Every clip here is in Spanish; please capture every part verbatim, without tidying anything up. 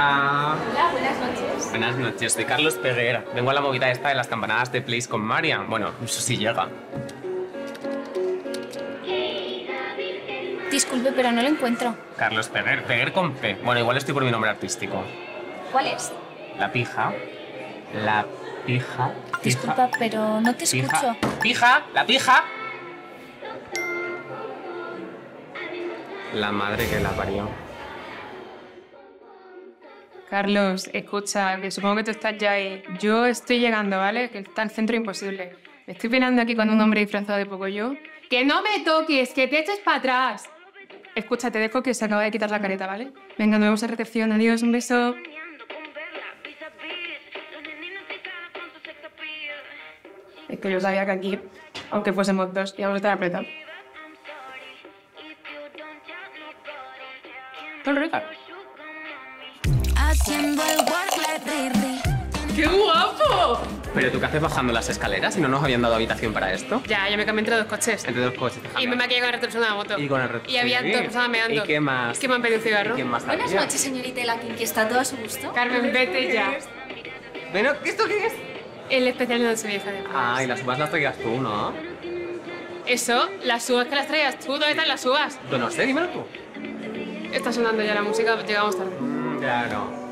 Hola. Hola, buenas noches. Buenas noches, soy Carlos Peguer. Vengo a la movida esta de las campanadas de Place con Marian. Bueno, eso sí llega. Disculpe, pero no lo encuentro. Carlos Peguer, Peguer con P. Bueno, igual estoy por mi nombre artístico. ¿Cuál es? La pija. La pija. Disculpa, pero no te Pija. escucho. Pija, la pija. La madre que la parió. Carlos, escucha, que supongo que tú estás ya ahí. Yo estoy llegando, ¿vale? Que está el centro imposible. Me estoy peinando aquí con un hombre disfrazado de Pocoyo. ¡Que no me toques! ¡Que te eches para atrás! Escucha, te dejo que se acaba de quitar la careta, ¿vale? Venga, nos vemos en recepción. Adiós, un beso. Es que yo sabía que aquí, aunque fuésemos dos, íbamos a estar apretados. Todo rica. Haciendo el work like Riri. ¡Qué guapo! ¿Pero tú qué haces bajando las escaleras? ¿Y no nos habían dado habitación para esto? Ya, yo me cambié entre dos coches. Entre dos coches. Y me maquillé con el retrovisor de la moto. Y con el ret- Y había sí. dos personas meando. ¿Y qué más? Es que me han pedido un cigarro. ¿Y quién más Buenas había? noches, señorita y la Kinky. ¿Está todo a su gusto? Carmen, vete ya. Bueno, ¿esto qué es? El especial de Noche Vieja. de Ah, y las uvas las traías tú, ¿no? Eso, las uvas que las traías tú, ¿dónde están las uvas? Yo no sé, dímelo tú. Está sonando ya la música, llegamos tarde. Mm, claro.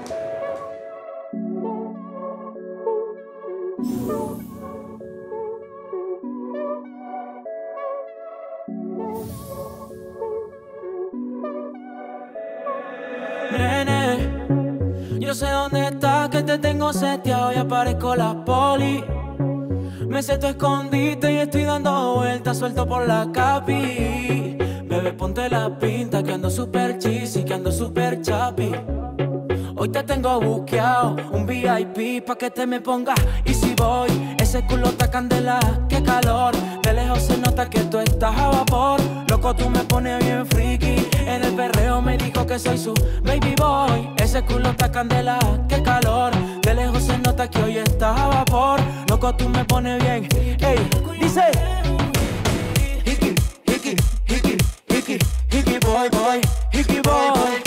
Nene, yo sé dónde estás, que te tengo seteado y aparezco la poli. Me sé tu escondite y estoy dando vueltas suelto por la capi. Bebé, ponte la pinta que ando super cheesy, que ando super chapi. Hoy te tengo buqueado un V I P pa' que te me pongas. Y si voy, ese culo está candela, qué calor. De lejos se nota que tú estás a vapor. Loco, tú me pones bien friki. En el perreo me dijo que soy su baby boy. Ese culo está candela, qué calor. De lejos se nota que hoy estás a vapor. Loco, tú me pones bien. Ey, dice Hiki, hiki, hiki, hiki, hiki boy, boy, hiki boy.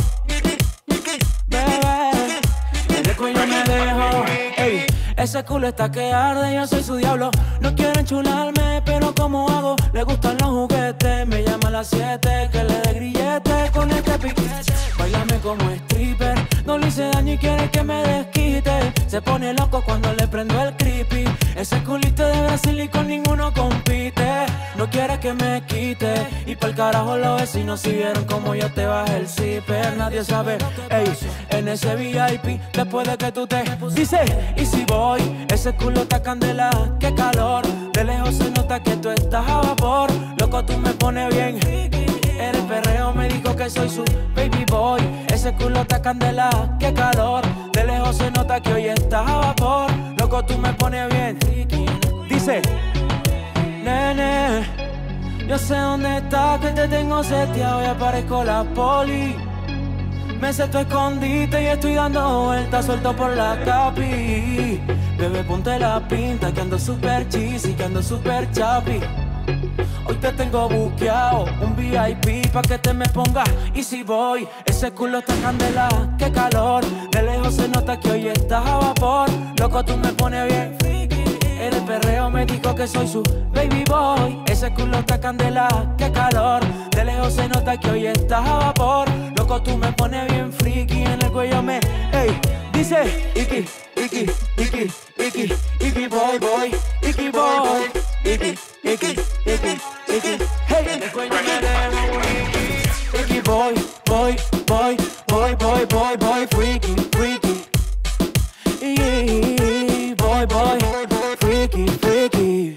Bebé, desde cuello me dejo. Ey, ese culo está que arde, yo soy su diablo. No quiero enchularme, pero ¿cómo hago? Le gustan los juguetes, me llama a las siete. Que le dé grillete con este piquete. Báilame como stripper, no le hice daño y quiere que me desquite. Se pone loco cuando le prendo el creepy. Ese culito de Brasil y con ninguno compite. No quiere que me quite. Y pa'l carajo los vecinos si vieron como yo te bajé el zipper. Nadie sabe, ey, en ese V I P, después de que tú te dice, y si voy, ese culo está candela, qué calor. De lejos se nota que tú estás a vapor. Loco, tú me pones bien. En el perreo me dijo que soy su baby boy. Ese culo está candela, qué calor. De lejos se nota que hoy estás a vapor. Loco, tú me pones bien. Dice, nene, yo sé dónde estás, que te tengo seteado y aparezco la poli. Me sé tu escondite y estoy dando vueltas suelto por la capi. Bebé, ponte la pinta que ando super cheesy, que ando super chapi. Hoy te tengo buqueado un V I P pa' que te me pongas. Y si voy, ese culo está candela, qué calor. De lejos se nota que hoy estás a vapor. Loco, tú me pones bien friki. En el perreo me dijo que soy su baby boy. Ese culo está candela, qué calor. De lejos se nota que hoy estás a vapor. Loco, tú me pones bien friki. En el cuello me, ey, dice Iki, Iki, Iki, Iki, Iki boy, boy, Iki boy, Iki, Iki, Iki, Iki, hey, en el cuello me dejo un Iki, Iki boy, boy, boy, boy, boy, boy, boy, freaky, freaky, y boy, boy, freaky, freaky.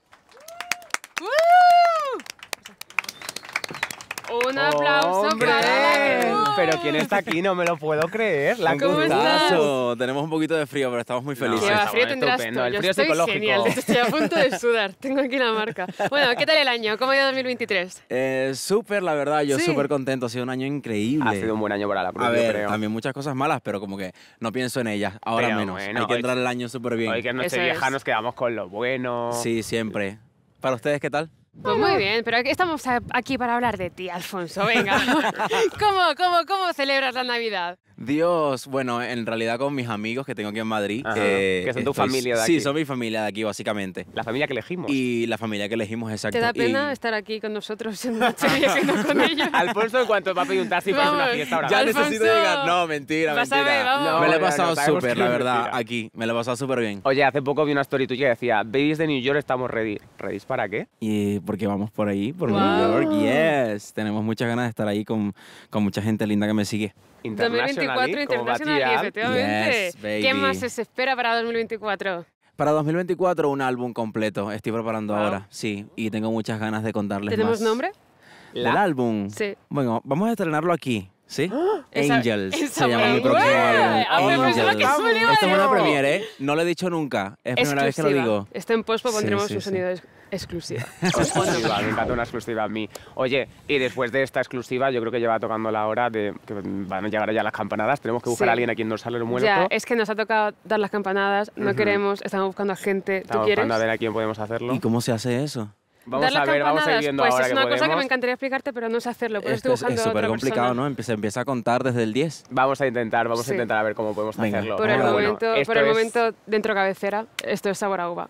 Un aplauso ¡Hombre! para la Pero ¿quién está aquí? No me lo puedo creer. La ¿Cómo gustazo. Tenemos un poquito de frío, pero estamos muy felices. Que va, estamos frío tendrás tú. estupendo, el Yo frío estoy psicológico. genial, de hecho, estoy a punto de sudar. Tengo aquí la marca. Bueno, ¿qué tal el año? ¿Cómo ha ido dos mil veintitrés? Eh, súper, la verdad, yo Sí. súper contento. Ha sido un año increíble. Ha sido un buen año para la Cruz, A yo ver, creo. también muchas cosas malas, pero como que no pienso en ellas. Ahora Pero menos. bueno, Hay que hoy- entrar el año súper bien. Hoy que es Eso Nochevieja es. nos quedamos con lo bueno. Sí, siempre. ¿Para ustedes qué tal? Pues muy bien, pero estamos a- aquí para hablar de ti, Alfonso. Venga. ¿Cómo, cómo, cómo celebras la Navidad? Dios, bueno, en realidad con mis amigos que tengo aquí en Madrid. Ajá, eh, que son tu estoy- familia de Sí, aquí. son mi familia de aquí, básicamente. La familia que elegimos. Y la familia que elegimos, exacto. ¿Te da pena y estar aquí con nosotros en Nochevieja y no con ellos? Alfonso, en cuanto va a pedir un taxi para una Vamos. fiesta ahora Ya mismo. Alfonso, necesito llegar. No, mentira, vas a mentira. ver, vamos. No, me lo he ya, pasado no, sabemos súper, que la es verdad, mentira. aquí. Me lo he pasado súper bien. Oye, hace poco vi una story tuya que decía, babies de New York estamos ready. ¿Ready para qué? Y porque vamos por ahí, por Wow. New York, yes. Tenemos muchas ganas de estar ahí con, con mucha gente linda que me sigue. dos mil veinticuatro International, efectivamente. Yes, baby. ¿Qué más se espera para dos mil veinticuatro? Para dos mil veinticuatro, un álbum completo. Estoy preparando Wow. ahora, sí. Y tengo muchas ganas de contarles ¿Tenemos más. nombre? ¿Del álbum? Sí. Bueno, vamos a estrenarlo aquí, ¿sí? Esa- Angels esa se llama mi buena. próximo ¡Ué! álbum. ¡Hombre, pues es la que Angels. suena, Esto es una ¿no? premiere, ¿eh? No lo he dicho nunca. Es la primera vez que lo digo. Está en post, Sí, pondremos sí, un sí. sonido ex- exclusivo. Exclusiva, me encanta una exclusiva a mí. Oye, y después de esta exclusiva, yo creo que lleva tocando la hora de que van a llegar ya las campanadas. Tenemos que buscar Sí. a alguien a quien nos sale el muerto. Ya, es que nos ha tocado dar las campanadas, no Ujú. queremos, estamos buscando a gente. Estamos ¿Tú quieres? buscando a ver a quién podemos hacerlo. ¿Y cómo se hace eso? Vamos ¿Dar las a ver, vamos a ir campanadas? viendo Pues ahora es que una cosa que podemos. me encantaría explicarte, pero no sé hacerlo. Por eso Esto estoy es buscando a súper otra complicado, persona. ¿no? Empieza, empieza a contar desde el diez. Vamos a intentar, vamos Sí. a intentar a ver cómo podemos Venga. hacerlo. Por el, Bueno, momento, esto por el es- momento, dentro cabecera, esto es sabor a uva.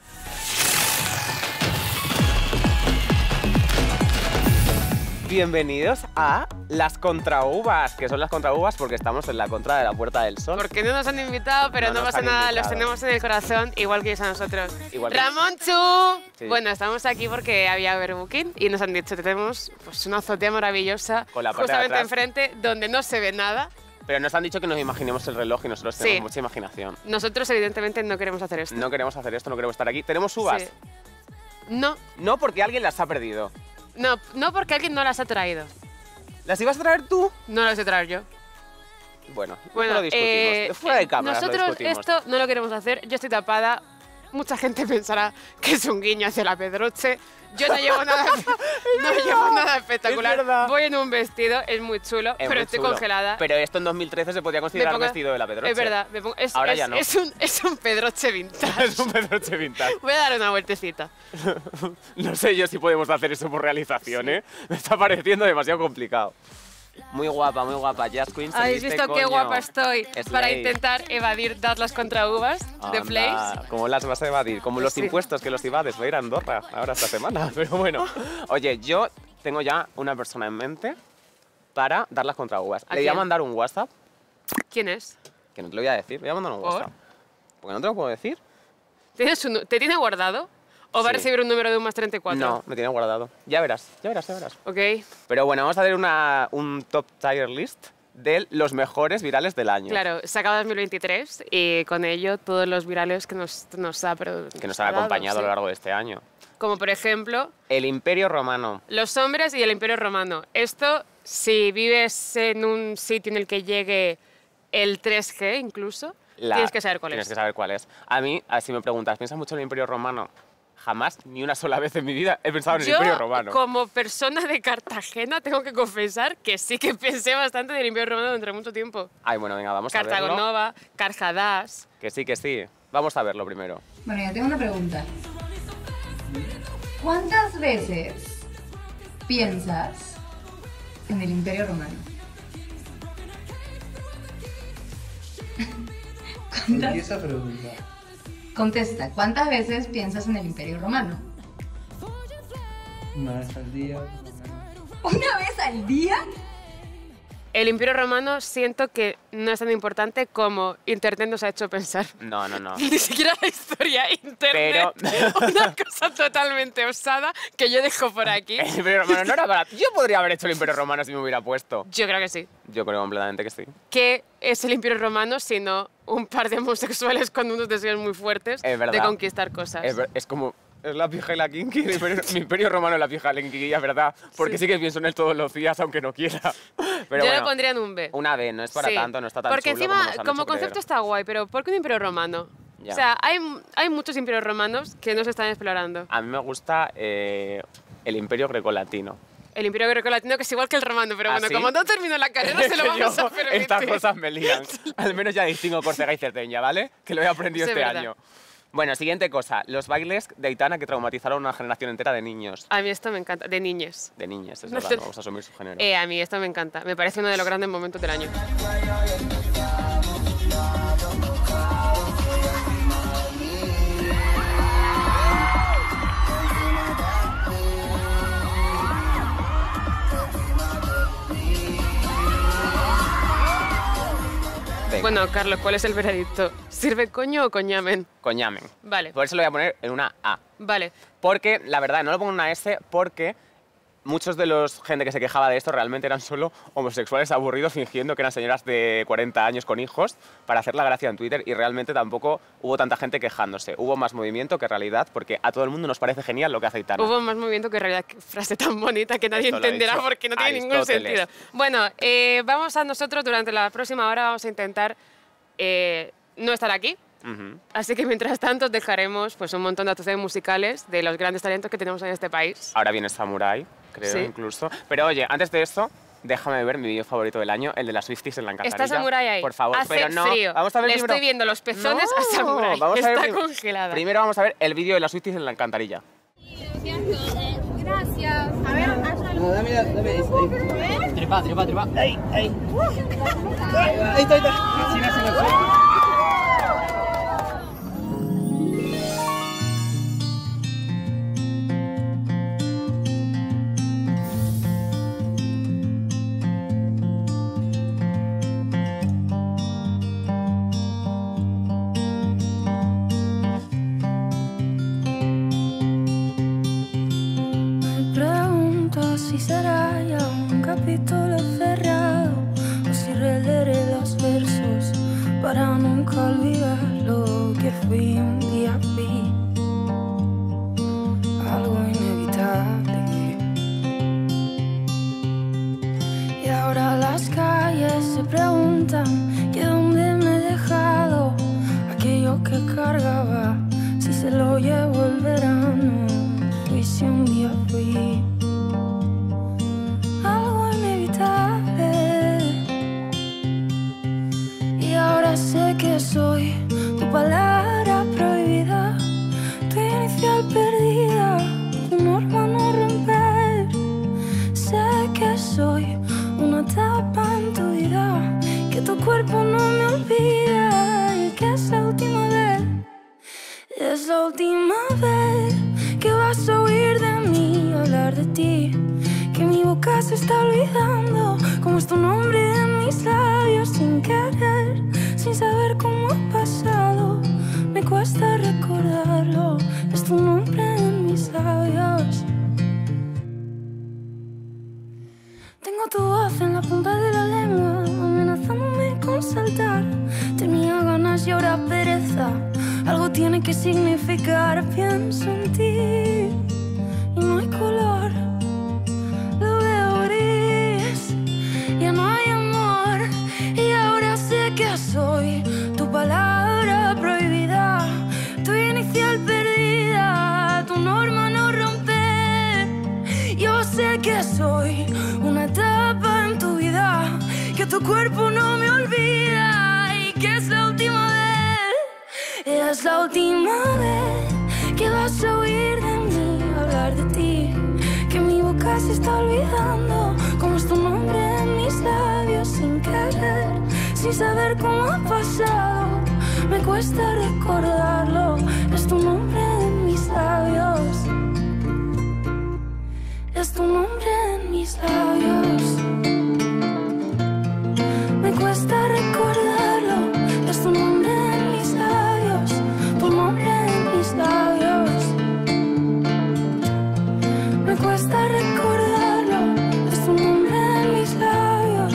Bienvenidos a las contrauvas, que son las contrauvas porque estamos en la contra de la Puerta del Sol. Porque no nos han invitado, pero No no, nos pasa han nada, invitado. los tenemos en el corazón, igual que ellos a nosotros. Igual que- ¡Ramón Chu! Sí. Bueno, estamos aquí porque había overbooking y nos han dicho que tenemos pues, una azotea maravillosa Con la parte de justamente atrás. enfrente donde no se ve nada. Pero nos han dicho que nos imaginemos el reloj y nosotros Sí. tenemos mucha imaginación. Nosotros evidentemente no queremos hacer esto. No queremos hacer esto, no queremos estar aquí. ¿Tenemos uvas? Sí. No, No, porque alguien las ha perdido. no, no porque alguien no las ha traído. ¿Las ibas a traer tú? No las he traído yo. Bueno, Bueno, lo discutimos. eh, Fuera de cámara lo nosotros discutimos. esto no lo queremos hacer. Yo estoy tapada. Mucha gente pensará que es un guiño hacia la Pedroche. Yo no llevo nada, no llevo nada espectacular. Es verdad. Voy en un vestido, es muy chulo, Es pero muy estoy chulo. congelada. Pero esto en dos mil trece se podía Me considerar pongo- vestido de la Pedroche. Es verdad, me pongo- es, Ahora es- ya no. es un, es un Pedroche vintage. Es un Pedroche vintage. Voy a dar una vueltecita. No sé yo si podemos hacer eso por realización, ¿eh? Me está pareciendo demasiado complicado. Muy guapa, muy guapa. Jazz Queen, ¿Habéis saliste, visto qué coño. guapa estoy Slay. para intentar evadir dar las contra uvas de Anda, Place? ¿Cómo las vas a evadir? Como los Sí. impuestos que los ibades. Voy a ir a Andorra ahora esta semana. Pero bueno. Oye, yo tengo ya una persona en mente para dar las contra uvas. ¿A Le voy a quién? mandar un WhatsApp, ¿Quién es? que no te lo voy a decir. Le voy a mandar un ¿Por? WhatsApp. Porque no te lo puedo decir. ¿Tienes su nu- ¿Te tiene guardado? ¿O va a Sí. recibir un número de un más treinta y cuatro? No, me tiene guardado. Ya verás, ya verás, ya verás. Ok. Pero bueno, vamos a hacer una, un top tier list de los mejores virales del año. Claro, se acaba dos mil veintitrés y con ello todos los virales que nos, nos ha pero- Que nos han ha dado, acompañado a sí. lo largo de este año. Como por ejemplo, El Imperio Romano. los hombres y el Imperio Romano. Esto, si vives en un sitio en el que llegue el tres G incluso, La- tienes que saber cuál Tienes es. que saber cuál es. A mí, a- si me preguntas, ¿piensas mucho en el Imperio Romano? Jamás, ni una sola vez en mi vida he pensado en el Yo, Imperio Romano. como persona de Cartagena, tengo que confesar que sí que pensé bastante del Imperio Romano durante mucho tiempo. Ay, bueno, venga, vamos a verlo. Cartagonova, Carjadas. Que sí, que sí. Vamos a verlo primero. Bueno, yo tengo una pregunta. ¿Cuántas veces piensas en el Imperio Romano? ¿Cuántas- esa pregunta? Contesta, ¿cuántas veces piensas en el Imperio Romano? Una vez al día, por lo menos. ¿Una vez al día? El Imperio Romano siento que no es tan importante como Internet nos ha hecho pensar. No, no, no. Ni siquiera la historia, Internet. Pero- Una cosa totalmente osada que yo dejo por aquí. El Imperio Romano no era barato. Yo podría haber hecho el Imperio Romano si me hubiera puesto. Yo creo que sí. Yo creo completamente que sí. ¿Qué es el Imperio Romano sino un par de homosexuales con unos deseos muy fuertes Es verdad. de conquistar cosas? Es, ver- es como... Es la pija y la kinky. Mi imperio, mi imperio romano es la pija y la kinky, es verdad. Porque sí. Sí. que pienso en él todos los días, aunque no quiera. Pero yo bueno, lo pondría en un B. una vez, no es para Sí. tanto, no está tan Porque chulo encima, como nos han como hecho concepto creer. está guay, pero ¿por qué un imperio romano? Ya. O sea, hay, hay muchos imperios romanos que no se están explorando. A mí me gusta eh, el imperio grecolatino. El imperio grecolatino, que es igual que el romano, pero ¿Ah, bueno, sí? como no termino la carrera, se lo Que vamos yo a permitir. Estas cosas me lían. Al menos ya distingo Córcega y Cerdeña, ¿vale? Que lo he aprendido Sí, este verdad. año. Bueno, siguiente cosa. Los bailes de Aitana que traumatizaron a una generación entera de niños. A mí esto me encanta, de niñes. De niñas, es verdad, no vamos a asumir su género. Eh, a mí esto me encanta, me parece uno de los grandes momentos del año. Venga. Bueno, Carlos, ¿cuál es el veredicto? ¿Sirve coño o coñamen? Coñamen. Vale. Por eso lo voy a poner en una A. Vale. Porque, la verdad, no lo pongo en una S porque muchos de los gente que se quejaba de esto realmente eran solo homosexuales aburridos fingiendo que eran señoras de cuarenta años con hijos para hacer la gracia en Twitter y realmente tampoco hubo tanta gente quejándose. Hubo más movimiento que realidad porque a todo el mundo nos parece genial lo que hace Aitana. Hubo más movimiento que en realidad. Qué frase tan bonita que nadie Esto lo ha entenderá dicho porque no tiene ningún Aristóteles. sentido. Bueno, eh, vamos a nosotros durante la próxima hora vamos a intentar eh, no estar aquí. Uh-huh. Así que mientras tanto os dejaremos pues, un montón de actuaciones musicales de los grandes talentos que tenemos en este país. Ahora viene Samurai, creo, Sí. incluso. Pero oye, antes de esto, déjame ver mi vídeo favorito del año, el de las Swifties en la Alcantarilla. Está Samurai ahí. Por favor, Hace pero no. frío. Vamos a ver Le primero- estoy viendo los pezones No, a Samurai. vamos a ver Está prim- congelada. Primero vamos a ver el vídeo de las Swifties en la Alcantarilla. Gracias. A ver, No, dame, dame, ahí. Trepa, trepa, trepa. Ahí, ahí. Ahí está, ahí está. Así, así, así. Me pregunto si será ya un capítulo cerrado o si releeré los versos para nunca olvidar lo que fui un día fui, algo inevitable. Y ahora las calles se preguntan que dónde me he dejado aquello que cargaba, si se lo llevo el verano. Y si un día fui algo inevitable, y ahora sé que soy tu palabra prohibida, tu inicial perdida, tu norma no romper. Sé que soy una tapa en tu vida, que tu cuerpo no me olvida y que es la última vez, es la última vez que vas a oír de mí, hablar de ti, que mi boca se está olvidando, como es tu nombre en mis labios, sin querer, sin saber cómo ha pasado, me cuesta recordarlo, es tu nombre en mis labios. Tengo tu voz en la punta de la lengua, amenazándome con saltar, tenía ganas y ahora pereza, algo tiene que significar, pienso en ti y no hay color, lo veo gris, ya no hay amor, y ahora sé que soy tu palabra prohibida, tu inicial perdida, tu norma no romper. Yo sé que soy una etapa en tu vida, que tu cuerpo no me olvida y que es la última vez. Es la última vez que vas a oír de mí, hablar de ti, que mi boca se está olvidando, como es tu nombre en mis labios, sin querer, sin saber cómo ha pasado, me cuesta recordarlo, es tu nombre en mis labios, es tu nombre en mis labios, me cuesta recordarlo, es tu nombre en mis labios, tu nombre en mis labios, me cuesta recordarlo, es tu nombre en mis labios.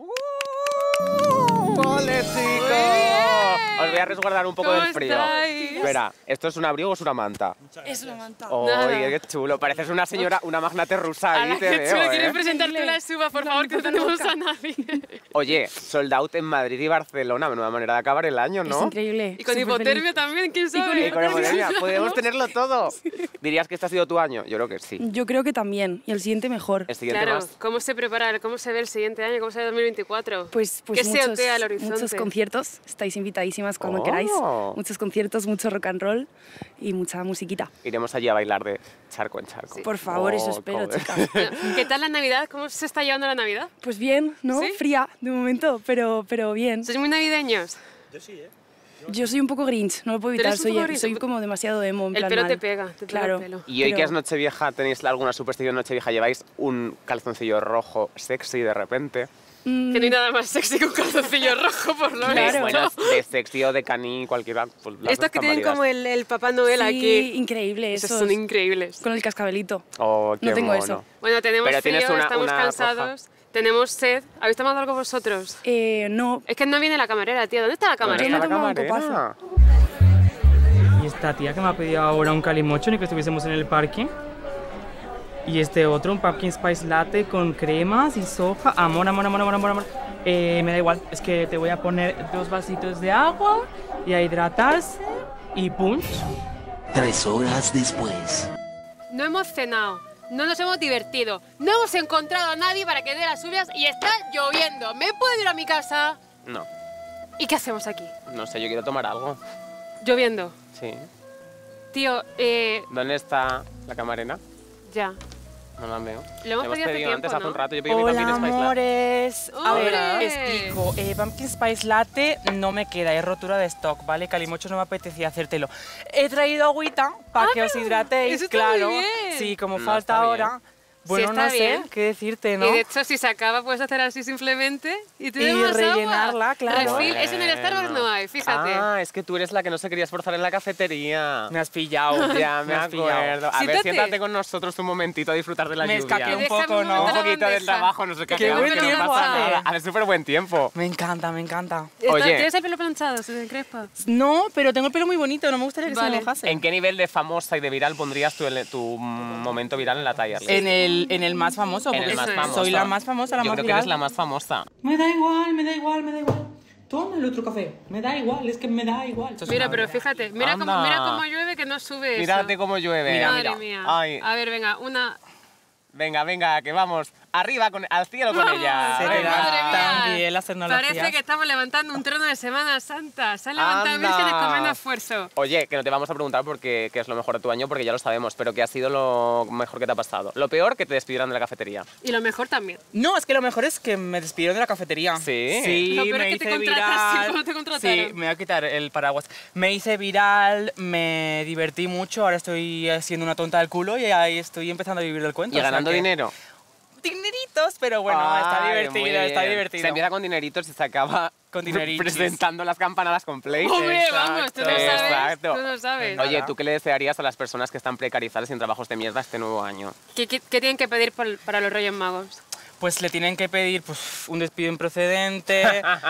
¡Ole, chicos! Os voy a resguardar un poco ¿Cómo del frío. estáis? Espera, ¿esto es un abrigo o es una manta? Es una manta. Oye, qué chulo. Pareces una señora, una magnate rusa ahí, te qué veo, chulo, ¿eh? ¿quieres presentarte la suba, por favor, que no tenemos a nadie? Oye, sold out en Madrid y Barcelona, menuda manera de acabar el año, ¿no? Es increíble. Y con hipotermia también, ¿quién sabe? Y con hipotermia, podemos tenerlo todo. ¿Dirías que este ha sido tu año? Yo creo que sí. Yo creo que también, y el siguiente mejor. El siguiente Claro, más. ¿cómo se prepara? ¿Cómo se ve el siguiente año? ¿Cómo se ve dos mil veinticuatro? Pues, pues ¿Qué se muchos, otea al horizonte? muchos conciertos, estáis invitadísimas cuando Oh. queráis. Muchos conciertos, mucho rock and roll y mucha musiquita. Iremos allí a bailar de charco en charco. Por favor, eso Oh, espero, joder. chicas. ¿Qué tal la Navidad? ¿Cómo se está llevando la Navidad? Pues bien, ¿no? ¿Sí? Fría de momento, pero, pero bien. ¿Sois muy navideños? Yo soy un poco grinch, no lo puedo ¿Tú eres evitar, un poco soy, grinch? soy como demasiado emo. En El plan pelo mal. te pega, te pega Claro. el pelo. Y hoy Pero- que es Nochevieja, ¿tenéis alguna superstición de Nochevieja? ¿Lleváis un calzoncillo rojo sexy de repente? Mm, Que no hay nada más sexy que un calzoncillo rojo, por lo De, menos. bueno, de sexy o de caní, cualquiera. Pues las Estos dos que están tienen válidas. como el, el Papá Noel sí, aquí. increíble, Esos esos. son increíbles. Con el cascabelito. Oh, qué No tengo mono. eso. Bueno, tenemos Pero frío, tienes una- estamos una cansados, tenemos sed. ¿Habéis tomado algo vosotros? Eh, no. Es que no viene la camarera, tío. ¿Dónde está la ¿Dónde camarera? está la me he tomado un camarera? Y esta tía que me ha pedido ahora un calimocho ni que estuviésemos en el parque. Y este otro, un pumpkin spice latte con cremas y soja. Amor, amor, amor, amor, amor, amor. Eh, me da igual, es que te voy a poner dos vasitos de agua y a hidratarse y punch. Tres horas después. No hemos cenado, no nos hemos divertido, no hemos encontrado a nadie para que dé las lluvias y está lloviendo. ¿Me puedo ir a mi casa? No, ¿Y qué hacemos aquí? no sé, yo quiero tomar algo. Lloviendo. Sí. Tío, eh, ¿Dónde está la camarera? ya. No la veo. Lo hemos pedido hace pedido antes, tiempo, hace un ¿no? rato. Yo pedí mi Hola, pumpkin spice latte. amores. A ver, Hola. explico. Eh, pumpkin Spice Latte no me queda, es rotura de stock, ¿vale? Calimocho no me apetecía hacértelo. He traído agüita para que os hidratéis, eso está muy claro. bien. Sí, como No, falta está bien. ahora. Bueno, está no sé bien. qué decirte, ¿no? Y de hecho, si se acaba, puedes hacer así simplemente y te Y más rellenarla, agua. claro. Refill, eso en el Starbucks no hay, fíjate. Ah, es que tú eres la que no se quería esforzar en la cafetería. Me has pillado. Ya me has pillado. acuerdo. A ver, Siéntate. siéntate con nosotros un momentito a disfrutar de la Me lluvia. escaqué un Déjame poco, un ¿no? momento Un la poquito del bandeja. trabajo, no sé qué. Qué hacer, buen que no tiempo pasa hace. nada. Hace súper buen tiempo. Me encanta, me encanta. Está- Oye. ¿Tienes el pelo planchado? ¿Se te encrespa? No, pero tengo el pelo muy bonito, no me gustaría que se Vale. me mojase. ¿En qué nivel de famosa y de viral pondrías tu, tu momento viral en la talla? En el, en el más famoso, En porque el más Eso es. famoso. soy la más famosa, la Yo más creo que viral. eres la más famosa. Me da igual, me da igual, me da igual. Toma el otro café. Me da igual, es que me da igual. Mira, pero fíjate, mira cómo, Anda. mira cómo llueve que no sube eso. Mírate cómo llueve. Mira, Madre mira. mía. Ay. A ver, venga, una... Venga, venga, que vamos. Arriba, con, al cielo con Vamos. ella. Se te Ay, Venga. madre da mía. tan bien las tecnologías. Parece que estamos levantando un trono de Semana Santa. Se han levantado Anda. vírgenes con menos esfuerzo. Oye, que no te vamos a preguntar porque qué es lo mejor de tu año, porque ya lo sabemos, pero ¿qué ha sido lo mejor que te ha pasado? Lo peor, que te despidieran de la cafetería. Y lo mejor también. No, es que lo mejor es que me despidieron de la cafetería. Sí. Sí, Lo peor me es que te hice contrataste, viral. ¿cómo te contrataron? Sí, me voy a quitar el paraguas. Me hice viral, me divertí mucho, ahora estoy siendo una tonta del culo y ahí estoy empezando a vivir del cuento. ¿Y o sea ganando que- dinero? Dineritos, pero bueno, está Ay, divertido, muy está bien. divertido. Se empieza con dineritos y se acaba Con dineritos. presentando las campanadas con Play. Hombre, vamos, tú no sabes. Exacto. Tú no sabes. Oye, ¿tú qué le desearías a las personas que están precarizadas y en trabajos de mierda este nuevo año? ¿Qué, qué- qué tienen que pedir por- para los Reyes Magos? Pues le tienen que pedir pues, un despido improcedente,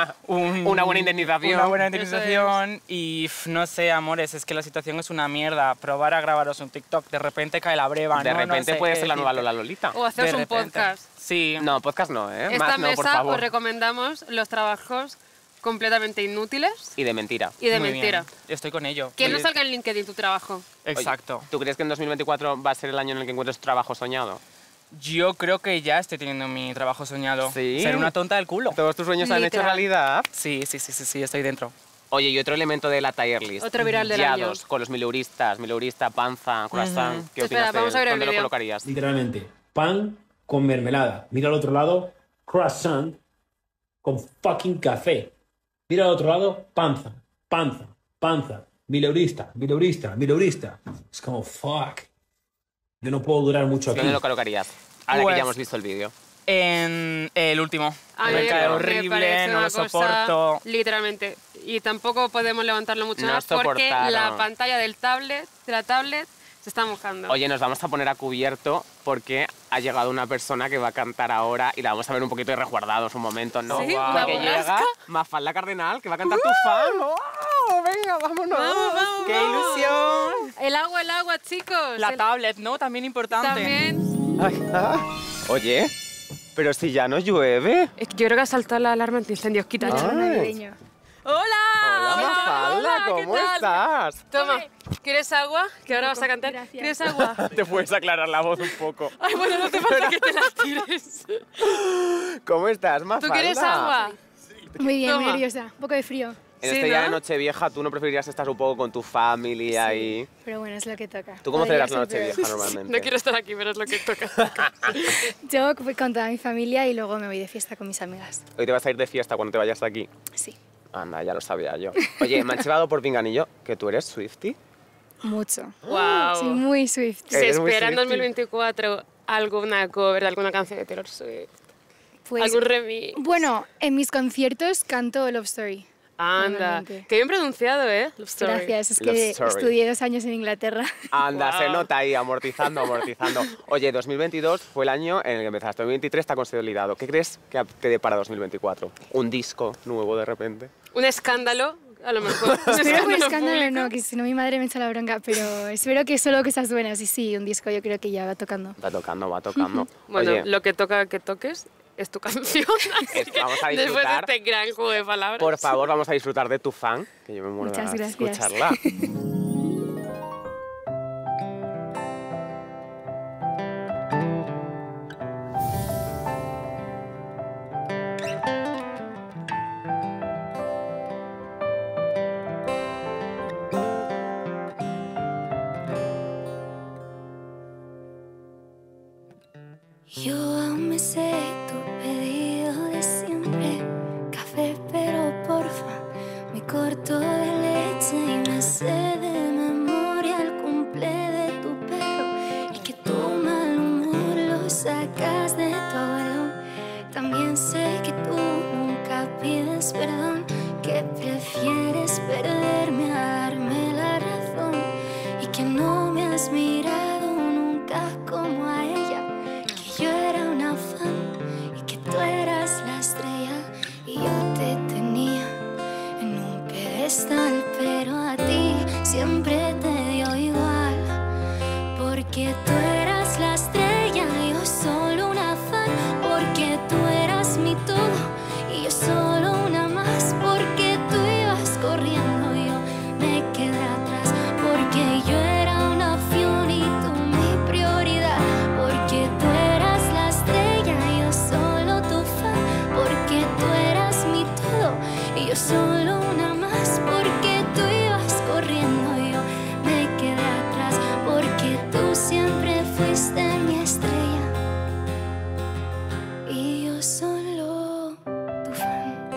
un- Una buena indemnización. Una buena Eso indemnización y pf, no sé, amores, es que la situación es una mierda. Probar a grabaros un TikTok, de repente cae la breva, De ¿no? No repente sé puede qué ser la nueva decirte. Lola Lolita. O haceros De un repente. podcast. Sí. No, podcast no, ¿eh? Esta Más no, por mesa favor. os recomendamos los trabajos completamente inútiles Y de mentira. y de Muy mentira. bien, Estoy con ello. Que no Oye, salga en LinkedIn tu trabajo. Exacto. Oye, ¿tú crees que en dos mil veinticuatro va a ser el año en el que encuentres tu trabajo soñado? Yo creo que ya estoy teniendo mi trabajo soñado. ¿Sí? Ser una tonta del culo. ¿Todos tus sueños se han hecho Literal. realidad? Sí, sí, sí, sí, sí, estoy dentro. Oye, y otro elemento de la tier list. Otro viral del año. Yados, con los mileuristas, mileurista, panza, croissant. ¿Qué Espera, opinas de vamos él? a ver el ¿Dónde lo vídeo. colocarías? Literalmente, pan con mermelada. Mira al otro lado, croissant con fucking café. Mira al otro lado, panza, panza, panza. Mileurista, mileurista, mileurista. Es como, fuck. Yo no puedo durar mucho aquí. ¿Dónde lo colocarías? Ahora Pues- que ya hemos visto el vídeo. En el último. A me mí cae me horrible, parece no una lo cosa, soporto. literalmente. Y tampoco podemos levantarlo mucho No más porque soportaron. la pantalla del tablet, de la tablet se está mojando. Oye, nos vamos a poner a cubierto porque ha llegado una persona que va a cantar ahora y la vamos a ver un poquito de resguardados un momento, ¿no? ¿Sí? Porque ¿Una llega borrasca? Mafalda Cardenal, que va a cantar tu fan. ¡Oh, venga! venga, vámonos. Vamos, vamos, ¡Qué vamos. ilusión! El agua, el agua, chicos. La El- tablet, ¿no? También importante. También. Ay, ah. Oye, pero si ya no llueve. Es que yo creo que ha saltado la alarma antiincendios. Quita. Ay. ¡Hola! Hola, Mafalda, ¿qué ¿cómo tal? estás? Toma, ¿quieres agua? Que ahora vas a cantar. ¿Quieres agua? Te puedes aclarar la voz un poco. Ay, bueno, no te falta que te las tires. ¿Cómo estás, Mafalda? ¿Tú quieres agua? Muy bien, muy Toma. nerviosa. Un poco de frío. En Sí, este día ¿no? de Nochevieja, ¿tú no preferirías estar un poco con tu familia ahí? Pero bueno, es lo que toca. ¿Tú cómo Podría celebras la ser peor. Nochevieja normalmente? No quiero estar aquí, pero es lo que toca. Yo voy con toda mi familia y luego me voy de fiesta con mis amigas. Hoy te vas a ir de fiesta cuando te vayas de aquí. Sí. Anda, ya lo sabía yo. Oye, me han chivado por pinganillo que tú eres Swiftie. Mucho. Wow. Soy muy Swift. ¿Se Eres muy espera en Swiftie. dos mil veinticuatro alguna cover de alguna canción de Taylor Swift? Pues, ¿Algún remix? Bueno, en mis conciertos canto Love Story. Anda, normalmente. qué bien pronunciado, ¿eh? Love Story. Gracias, es Love que Story. estudié dos años en Inglaterra. Anda, se Wow. nota ahí, amortizando, amortizando. Oye, dos mil veintidós fue el año en el que empezaste. dos mil veintitrés está consolidado. ¿Qué crees que te depara dos mil veinticuatro? ¿Un disco nuevo de repente? Un escándalo, a lo mejor. Un Espero que un escándalo público. no, que si no mi madre me echa la bronca, pero espero que solo cosas buenas. Y sí, un disco yo creo que ya va tocando. Va tocando, va tocando. Bueno, Oye, lo que toca que toques es tu canción. así Es- que vamos a después de disfrutar. este gran juego de palabras. por favor, vamos a disfrutar de tu fan, que yo me muero de Muchas ganas de gracias. escucharla. Yo aún me sé tu pedido de siempre, café pero porfa, mi corto de leche y me sé de memoria el cumple de tu perro y que tu mal humor lo sacas de tu abuelo. También sé que tú nunca pides perdón, que prefieres perderme a darme la razón y que no me has mirado nunca como a ella. Yo era una fan y que tú eras la estrella y yo te tenía en un pedestal, pero a ti siempre te dio igual, porque tú eras la estrella y yo solo una fan, porque tú eras mi todo y yo solo una más, porque tú ibas corriendo y yo me quedé atrás, porque yo era una opción y tú mi prioridad, porque tú eras la estrella y yo solo tu fan, porque tú eras mi todo y yo solo una más, porque tú ibas corriendo y yo me quedé atrás, porque tú siempre fuiste mi estrella y yo solo tu fan.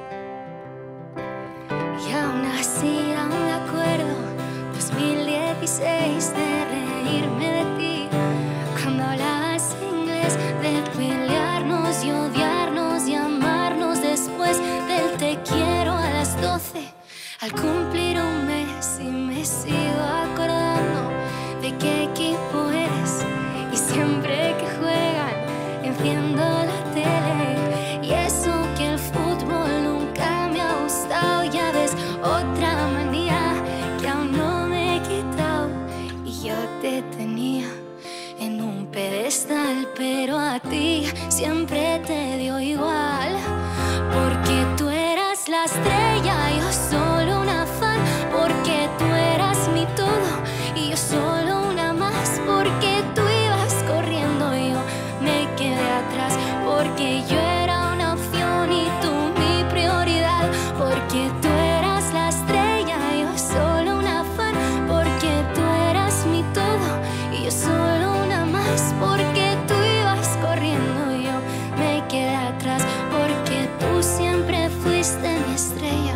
Y aún así aún me acuerdo dos mil dieciséis de reírme de ti cuando hablabas inglés, de pelearnos y odiarnos y amarnos después del te quiero a las doce al cumplir un mes, y me sigo acordando de qué equipo eres y siempre que juegan enciendo la tele y eso que el fútbol nunca me ha gustado, ya ves, otra manía que aún no me he quitado y yo te tenía en un pedestal, pero a ti siempre te dio igual, porque tú eras la estrella y yo solo una fan, porque tú eras mi todo y yo solo una más, porque tú ibas corriendo y yo me quedé atrás, porque yo era una opción y tú mi prioridad, porque tú eras la estrella y yo solo una fan, porque tú eras mi todo y yo solo una más, porque tú ibas corriendo y yo me quedé atrás, porque tú siempre fuiste mi estrella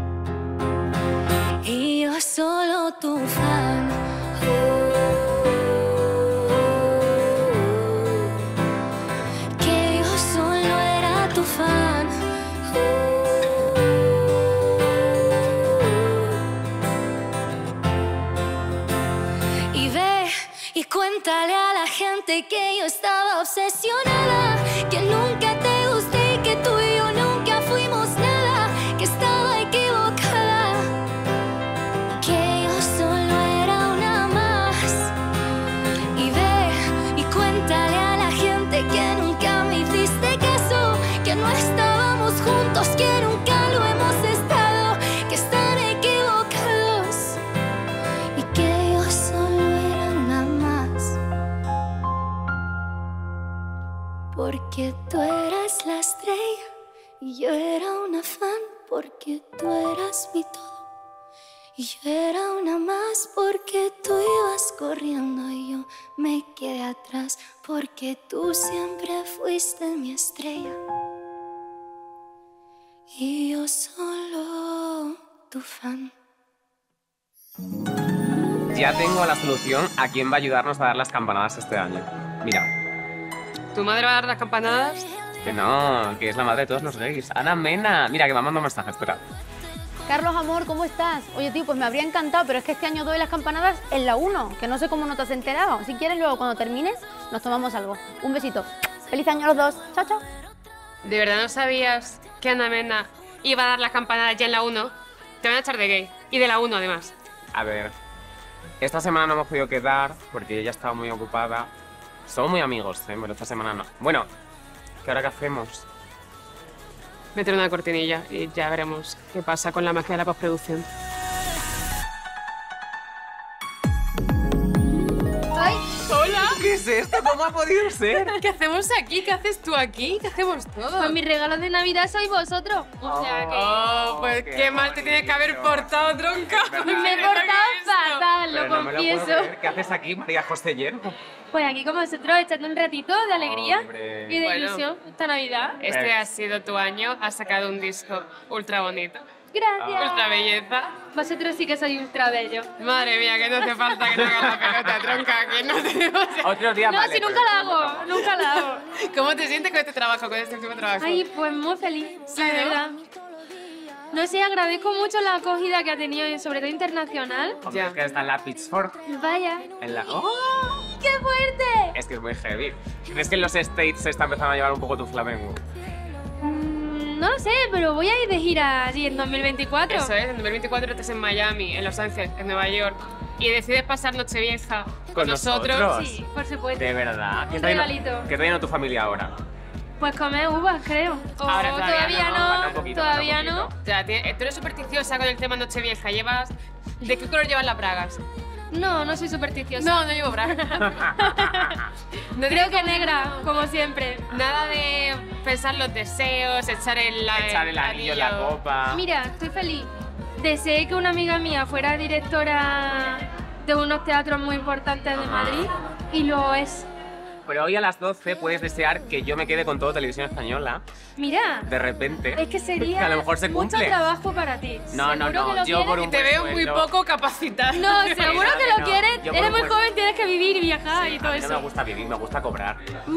y yo solo tu fan. Que yo solo era tu fan. Y ve y cuéntale a la gente que yo estaba obsesionada, que nunca te gusté y que tú y yo nunca fuimos nada, que estaba equivocada. que no estábamos juntos, que nunca lo hemos estado, que están equivocados y que yo solo era una más. Porque tú eras la estrella y yo era una fan, porque tú eras mi todo y yo era una más, porque tú ibas corriendo y yo me quedé atrás, porque tú siempre fuiste mi estrella y yo solo tu fan. Ya tengo la solución a quién va a ayudarnos a dar las campanadas este año. Mira. ¿Tu madre va a dar las campanadas? Que no, que es la madre de todos los gays. Ana Mena. Mira, que me manda un mensaje, espera. Carlos, amor, ¿cómo estás? Oye, tío, pues me habría encantado, pero es que este año doy las campanadas en la uno, que no sé cómo no te has enterado. Si quieres, luego cuando termines, nos tomamos algo. Un besito. Feliz año a los dos. Chao, chao. ¿De verdad no sabías que Ana Mena iba a dar las campanadas ya en la uno? Te van a echar de gay. Y de la uno, además. A ver, esta semana no hemos podido quedar porque ella estaba muy ocupada. Somos muy amigos, ¿eh? Pero esta semana no. Bueno, ¿qué ahora qué hacemos? Meter una cortinilla y ya veremos qué pasa con la magia de la postproducción. ¡Ay! ¡Hola! ¿Qué es esto? ¿Cómo ha podido ser? ¿Qué hacemos aquí? ¿Qué haces tú aquí? ¿Qué hacemos todos? Pues mis regalos de Navidad sois vosotros. O sea que... Oh, pues qué, qué mal te tienes que haber portado, tronca. Me he portado fatal, lo Pero no me lo confieso. puedo creer. ¿Qué haces aquí, María José Hierro? Pues aquí con vosotros, echando un ratito de alegría Hombre. y de Bueno. ilusión esta Navidad. Este ha sido tu año, has sacado un disco ultra bonito. Gracias. Ultra belleza. Vosotros sí que sois ultra bellos. Madre mía, que no hace falta que te hagas la pelota, tronca, que no tenemos... Otro día No, vale, si nunca pero- la hago, nunca la hago. ¿Cómo te sientes con este trabajo, con este último trabajo? Ay, pues muy feliz, Sí, la ¿no? verdad. No sé, agradezco mucho la acogida que ha tenido, y sobre todo internacional. Hombre, es que está en la Pitchfork. Vaya. En la... ¡Oh! ¡Qué fuerte! Es que es muy heavy. ¿Crees que en los States se está empezando a llevar un poco tu flamenco? Mm, No lo sé, pero voy a ir de gira así en dos mil veinticuatro. Eso es, en dos mil veinticuatro estás en Miami, en Los Ángeles, en Nueva York, y decides pasar Nochevieja con, ¿Con nosotros? Sí, por supuesto. De verdad. ¿Qué Un trae, regalito. ¿Qué trae tu familia ahora? Pues comer uvas, creo. O Ahora todavía no, falta un poquito, todavía falta un no. poquito. O sea, tie- tú eres supersticiosa con el tema Nochevieja. Llevas... ¿De qué color llevas las bragas? No, no soy supersticiosa. No, no llevo bragas. No Creo que negra, como siempre. Nada de pensar los deseos, echar el, la- Echar el anillo en la copa. Mira, estoy feliz. Deseé que una amiga mía fuera directora de unos teatros muy importantes de Madrid y lo es. Pero hoy a las doce puedes desear que yo me quede con todo Televisión Española. Mira, De repente. es que sería Que a lo mejor se mucho cumple. trabajo para ti. No, no, Seguro no, que lo yo quieres. por un Y te veo buen muy sueldo. poco capacitada. No, seguro no, que que lo no. quieres. Yo por Eres un muy buen- joven, tienes que vivir y viajar y A todo mí no me eso. gusta vivir, me gusta cobrar.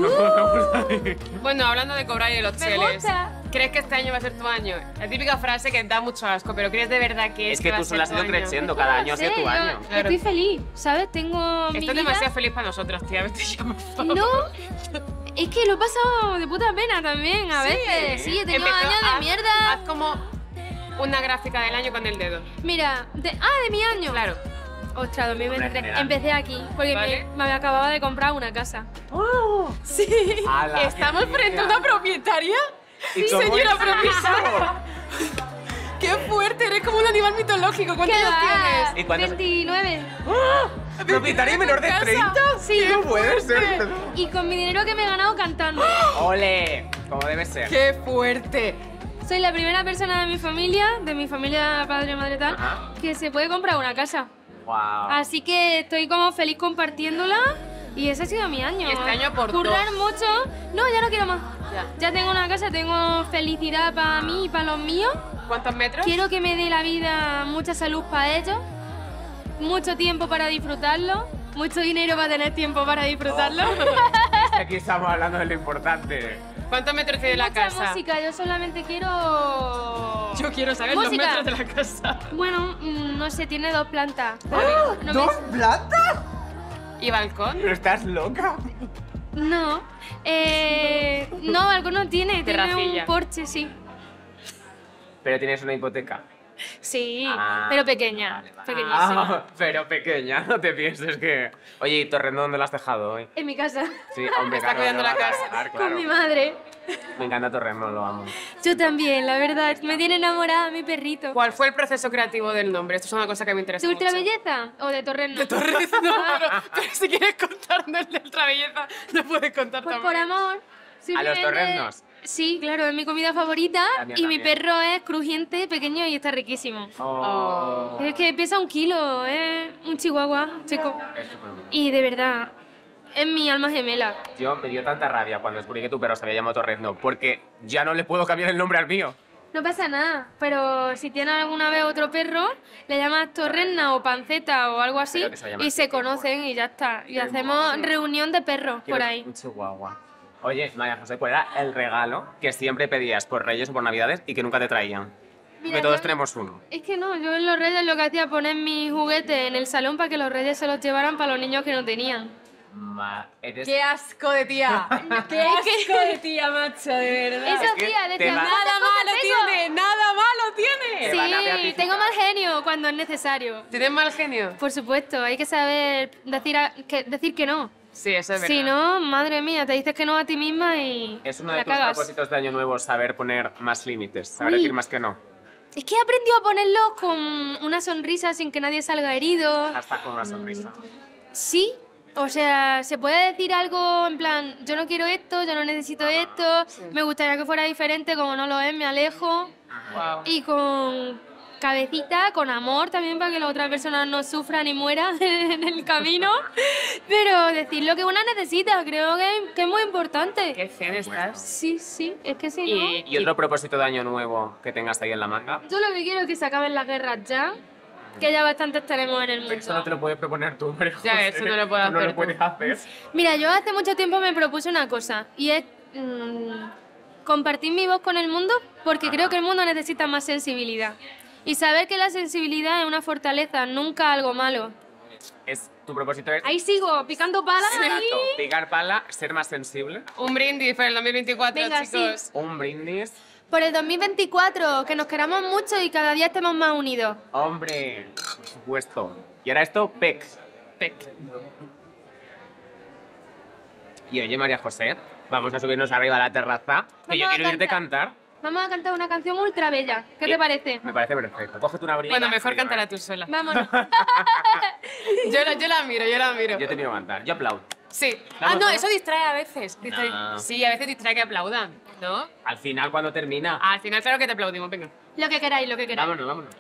Bueno, hablando de cobrar y de los Me cheles, gusta. ¿crees que este año va a ser tu año? La típica frase que da mucho asco, pero ¿crees de verdad que Es este que va tú a ser solo has tu ido año? creciendo, cada año ha sido tu Sí, yo año. Claro. Estoy feliz, ¿sabes? Tengo mi Esto es vida. demasiado feliz para nosotros, tía. Vete ya, por favor. No, es que lo he pasado de puta pena también a Sí. veces. Sí, he tenido Empezó- años de haz- mierda. Haz como una gráfica del año con el dedo. Mira, de- ah, de mi año. Claro. Ostras, dos mil veintitrés. general. Empecé aquí, porque Vale. me, me acababa de comprar una casa. Sí. ¡Hala, ¿Estamos qué frente a mierda! una propietaria? ¿Y cómo señora es propietaria. ¡Qué fuerte! Eres como un animal mitológico. ¿Cuántos ¿Qué años va? tienes? ¿Y cuántos- veintinueve. ¿Propietaria menor de casa? treinta? Sí. No puede ser. Y con mi dinero que me he ganado cantando. ¡Ole! Como debe ser. ¡Qué fuerte! Soy la primera persona de mi familia, de mi familia padre, madre tal, Ajá. que se puede comprar una casa. Wow. Así que estoy como feliz compartiéndola y ese ha sido mi año. Y este año por Currar dos. mucho. No, ya no quiero más. Ya. Ya tengo una casa, tengo felicidad para mí y para los míos. ¿Cuántos metros? Quiero que me dé la vida mucha salud para ellos, mucho tiempo para disfrutarlo, mucho dinero para tener tiempo para disfrutarlo. Aquí estamos hablando de lo importante. ¿Cuántos metros tiene la Mucha casa? música, yo solamente quiero... Yo quiero saber Música. los metros de la casa. Bueno, mm, no sé, tiene dos plantas. pero no me- ¿Dos plantas? ¿Y balcón? ¿Pero estás loca? No, eh, no, algo no tiene, tiene Terracilla. un porche, sí. Pero tienes una hipoteca. Sí, Ah, pero pequeña, pequeñísima. Ah, pero pequeña, no te pienses que... Oye, ¿y Torrendo dónde lo has dejado hoy? En mi casa. Sí, hombre, Está claro, cuidando lo la vas a casa. dejar, Con claro. mi madre. Me encanta Torrendo, lo amo. Yo también, la verdad. Me tiene enamorada mi perrito. ¿Cuál fue el proceso creativo del nombre? Esto es una cosa que me interesa ¿De mucho. Ultra Belleza o de Torrendo? De Torrendo, no, pero, pero si quieres contarnos de Ultra Belleza, no puedes contar Pues también. por amor. ¿A los simplemente- torrendos? Sí, claro, es mi comida favorita. La mía Y mi también. perro es crujiente, pequeño y está riquísimo. Oh. Es que pesa un kilo, es un chihuahua, chico. Es súper bueno. Y de verdad, es mi alma gemela. Yo me dio tanta rabia cuando descubrí que tu perro se había llamado Torrendo, porque ya no le puedo cambiar el nombre al mío. No pasa nada, pero si tienes alguna vez otro perro, le llamas Torrenna o Panceta o algo así Pero que se llama y así, se conocen y ya está. Y Qué hacemos mono. reunión de perros Quiero por ahí. Un chihuahua. Oye, María José, ¿cuál era el regalo que siempre pedías por Reyes o por Navidades y que nunca te traían? Mira, que todos yo- tenemos uno. Es que no, yo en los Reyes lo que hacía era poner mis juguetes en el salón para que los Reyes se los llevaran para los niños que no tenían. Ma, eres... ¡Qué asco de tía! ¡Qué asco de tía, macho, de verdad! Esos Es que días te decían, va- "¿Cuántas ¡Nada cosas malo tengo?". tiene! ¡Nada malo tiene! Te van a Sí, beatificar. tengo mal genio cuando es necesario. ¿Tienes mal genio? Por supuesto, hay que saber decir, a- que, decir que no. Sí, eso es verdad. Si no, madre mía, te dices que no a ti misma y Es uno de la tus cagas. propósitos de Año Nuevo saber poner más límites, saber Uy. decir más que no. Es que he aprendido a ponerlos con una sonrisa sin que nadie salga herido. Hasta con una sonrisa. Sí, o sea, se puede decir algo en plan, yo no quiero esto, yo no necesito esto, me gustaría que fuera diferente, como no lo es, me alejo. Wow. Y con cabecita, con amor también para que la otra persona no sufra ni muera en el camino. Pero decir lo que una necesita, creo que, que es muy importante. ¿Qué zen estás? Sí, sí, es que si no... ¿Y otro propósito de Año Nuevo que tengas ahí en la manga? Yo lo que quiero es que se acaben las guerras ya, que ya bastantes tenemos en el mundo. Eso no te lo puedes proponer tú, pero Ya, eso no lo puedo tú no hacer lo puedes tú. hacer. Mira, yo hace mucho tiempo me propuse una cosa y es mm, compartir mi voz con el mundo porque creo que el mundo necesita más sensibilidad. Y saber que la sensibilidad es una fortaleza, nunca algo malo. Es, tu propósito es Ahí sigo, picando palas. Exacto, ahí. picar pala, ser más sensible, Un brindis para el dos mil veinticuatro, Venga, chicos. un brindis. Por el dos mil veinticuatro, que nos queramos mucho y cada día estemos más unidos. Hombre, por supuesto. Y ahora esto, P E C. P E C. Y oye, María José, vamos a subirnos arriba a la terraza, que yo Vamos a quiero irte a cantar. cantar. Vamos a cantar una canción ultra bella. ¿Qué Bien. te parece? Me parece perfecto. Cógete una briga. Bueno, mejor Sí, cantará tú sola. Vámonos. Yo la, yo la miro, yo la miro. Yo te miro a cantar, yo aplaudo. Sí. Ah, ¿Vamos no, todos? eso distrae a veces. Distrae- No. Sí, a veces distrae que aplaudan, ¿no? Al final, cuando termina, Al final, claro que te aplaudimos, venga. Lo que queráis, lo que queráis. vámonos, vámonos.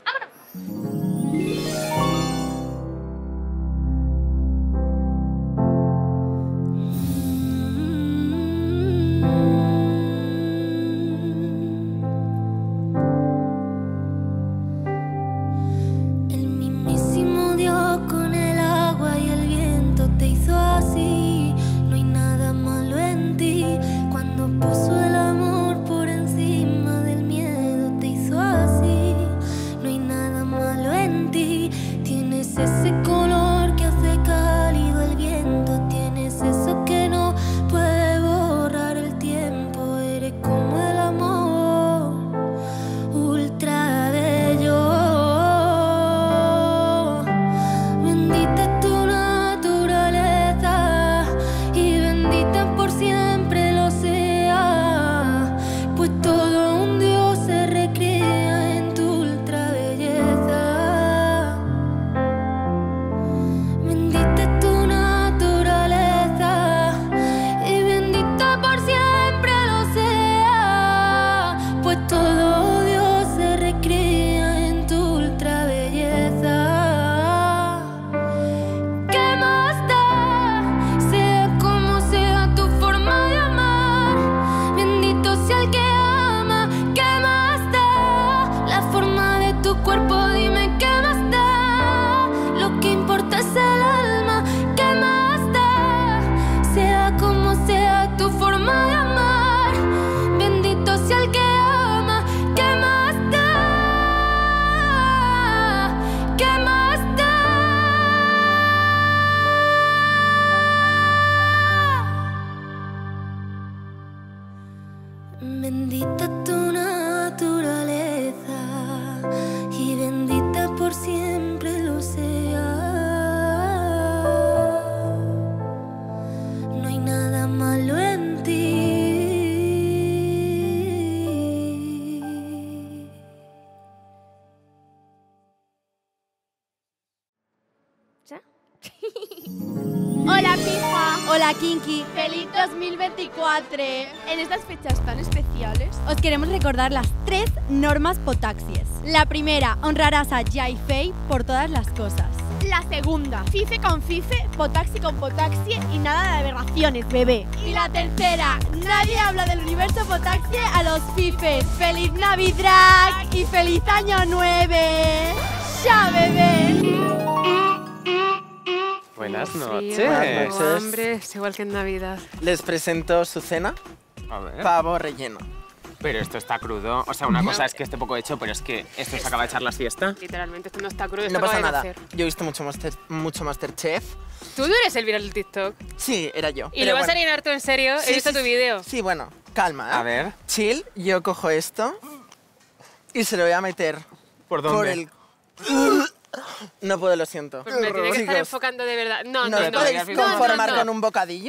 El mismísimo Dios con el agua y el viento te hizo así. No hay nada malo en ti. Cuando puso el amor por encima del miedo te hizo así. No hay nada malo en ti. Tienes ese color que hace cálido el viento. Tienes eso que no puede borrar el tiempo. Eres como el amor, ultra bello. Bendita es tu naturaleza y bendita por siempre lo sea, pues todo un Dios se recrea en tu ultra belleza. Bendita es tu naturaleza y bendita por siempre lo sea, pues todo Dios se recrea en tu ultra belleza. ¿Qué más da? Sea como sea tu forma de amar. Bendito sea el que ama. ¿Qué más da? La forma de tu cuerpo, dime qué más da. Lo que importa es el alma. ¿Qué más da? Sea como sea tu forma de amar. Bendito sea el que ama. ¿Qué más da? ¿Qué más da? Bendita tu naturaleza Hola, Kinky. ¡Feliz dos mil veinticuatro! En estas fechas tan especiales, Os queremos recordar las tres normas potaxies. La primera, honrarás a Jai y Fei por todas las cosas. la segunda, Fife con Fife, Potaxi con Potaxi y nada de aberraciones, bebé. Y la tercera, nadie habla del universo potaxie a los Fifes. ¡Feliz Navidad y feliz Año Nuevo! ¡Ya, bebé! Buenas Sí, noches. Buenas noches. Hombre, es igual que en Navidad. Les presento su cena. A ver. Pavo relleno. Pero esto está crudo. O sea, una cosa es que esté poco hecho, pero es que esto se acaba de echar la siesta. Literalmente, esto no está crudo, esto No pasa acaba de nada. nacer. Yo he visto mucho, master, mucho Masterchef. ¿Tú no eres el viral del TikTok? Sí, era yo. ¿Y Pero lo vas bueno. a llenar tú en serio? Sí, He visto sí, tu sí. vídeo. Sí, bueno, calma. ¿eh? A ver. Chill, yo cojo esto y se lo voy a meter. ¿Por dónde? Por el... No puedo, lo siento. Pues me tiene que estar Chicos, enfocando de verdad. No, ¿nos no, no. podéis no, no, conformar no. con un bocadillo?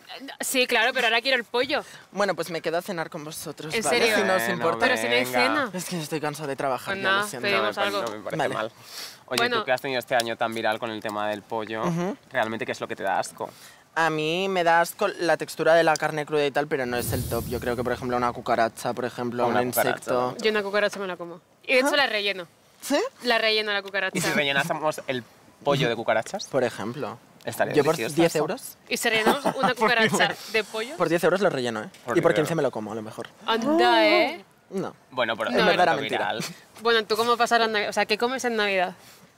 Sí, claro, pero ahora quiero el pollo. Bueno, pues me quedo a cenar con vosotros, ¿En ¿vale? serio? Si no os Bueno, importa. Pero si no hay venga. cena. Es que estoy cansado de trabajar, Pues ya nada, lo siento. pedimos No, algo. no me parece Vale. mal. Oye, Bueno. tú que has tenido este año tan viral con el tema del pollo, Ujú. ¿realmente qué es lo que te da asco? A mí me da asco la textura de la carne cruda y tal, pero no es el top. Yo creo que, por ejemplo, una cucaracha, por ejemplo, Una un cucaracha, insecto... Yo una cucaracha me la como. Y de hecho la relleno. ¿Sí? La relleno la cucaracha. ¿Y si rellenásemos el pollo de cucarachas? Por ejemplo. Estaría Yo por delicioso diez eso. euros, Y si rellenamos una cucaracha de pollo. por diez euros lo relleno, ¿eh? Por y por diez quince me lo como, a lo mejor. Anda, ¿eh? No. Bueno, pero En es verdad era momento mentira. viral. Bueno, ¿tú cómo pasas la Navidad? O sea, ¿qué comes en Navidad?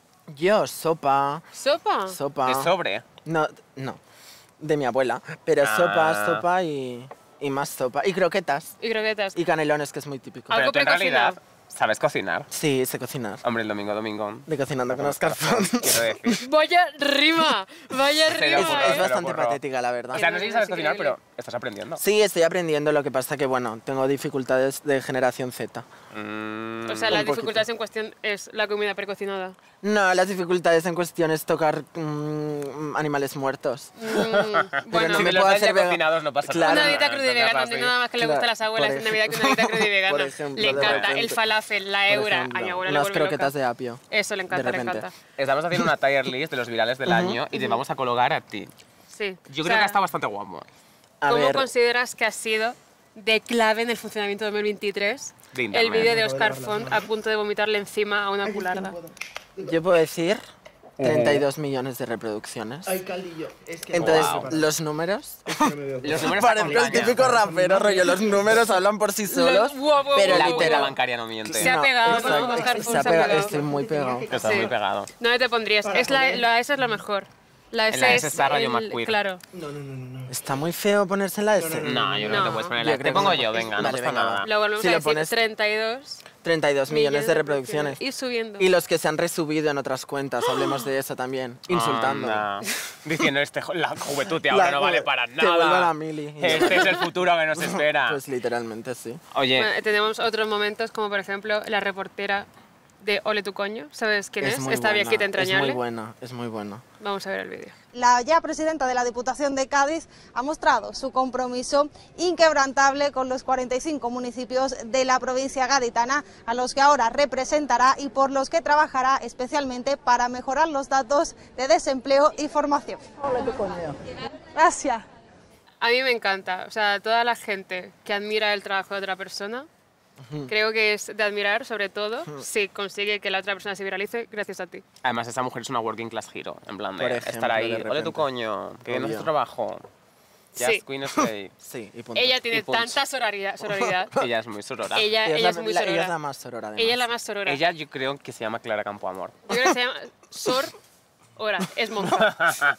Yo, sopa... ¿Sopa? Sopa... ¿De sobre? No, no. De mi abuela. Pero Ah. sopa, sopa y... Y más sopa. Y croquetas. Y croquetas. Y canelones, que es muy típico. Pero Algo tú en precocinado. realidad sabes cocinar. Sí, sé cocinar. Hombre, el domingo, domingo. De cocinando con Oscar Font. Quiero decir. Vaya rima, vaya Se Es, lo rima. ocurre, es se lo bastante ocurre. patética, la verdad. O sea, no sé si sabes Es cocinar, increíble. pero estás aprendiendo. Sí, estoy aprendiendo, lo que pasa que, bueno, tengo dificultades de generación Z. Mm, O sea, Un las poquito. dificultades en cuestión es la comida precocinada. No, las dificultades en cuestión es tocar mm, animales muertos. Mm, Pero bueno, no si me me los puedo das ya hacer vega- cocinados no pasa Claro. una nada. dieta cruda y No te vegana, no pases. hay nada más que le Claro, gusta a las abuelas por e- en Navidad que una dieta cruda y vegana. Por ejemplo, Le de encanta el repente. falafel, la Por eura. ejemplo, A mi abuela le unas vuelve croquetas loca. de apio. Eso le encanta, de le repente. encanta. Estamos haciendo una tier list de los virales del Ujú, año y te vamos a colocar a ti. Sí. Yo O creo sea, que ha estado bastante guapo. A ¿Cómo ver, consideras que ha sido de clave en el funcionamiento de dos mil veintitrés De el internet. vídeo de Oscar Font a punto de vomitarle encima a una cularda? yo puedo decir treinta y dos millones de reproducciones. Ay, caldillo. Es que Entonces, Wow. los números... Los números Parezco el acompañan. típico rapero, rollo, los números hablan por sí solos, Guau, guau, pero guau, La guau, cuenta literal. bancaria no miente. Se ha pegado con exacto, Oscar se Font, ha se ha pegado, pegado. estoy muy pegado. Está Sí. muy pegado. ¿Dónde te pondrías? Es la, la S es lo mejor. La S, En la S es está Rayo el- McQueen. Claro. No, no, no, no. no. Está muy feo ponerse en la S. No, yo creo que No. te puedes poner Yo la... creo Te que pongo no. yo, venga, no Vale, pasa venga, nada. va. Lo volvemos Si a lo decir, pones- treinta y dos treinta y dos millones de reproducciones. Y subiendo. Y los que se han resubido en otras cuentas, hablemos de eso también. Insultando. Anda. Diciendo, este, jo- la juventud de ahora La no vale ju- para que vuelva nada. la mili. Este es el futuro que nos espera. Pues literalmente sí. Oye, Bueno, tenemos otros momentos como por ejemplo la reportera de Ole tu coño. ¿Sabes quién es? muy Esta buena, viejita Es entrañable. muy buena, es muy buena. Vamos a ver el vídeo. La ya presidenta de la Diputación de Cádiz ha mostrado su compromiso inquebrantable con los cuarenta y cinco municipios de la provincia gaditana, a los que ahora representará y por los que trabajará especialmente para mejorar los datos de desempleo y formación. Gracias. A mí me encanta, o sea, toda la gente que admira el trabajo de otra persona, creo que es de admirar, sobre todo si consigue que la otra persona se viralice gracias a ti. además esa mujer es una working class hero, en plan de Por ejemplo, estar ahí, de ole repente. tu coño, que no es Obvio. tu trabajo. Just Sí. Queen Slay. Sí, y punto. Ella tiene Y punch. tanta sororidad. sororidad. Ella es muy sorora. ella, Ella es ella la- es muy la- sorora. ella es la más sorora, además. Ella es la más sorora. Ella yo creo que se llama Clara Campoamor. Yo creo que se llama Sor Ora, es monja.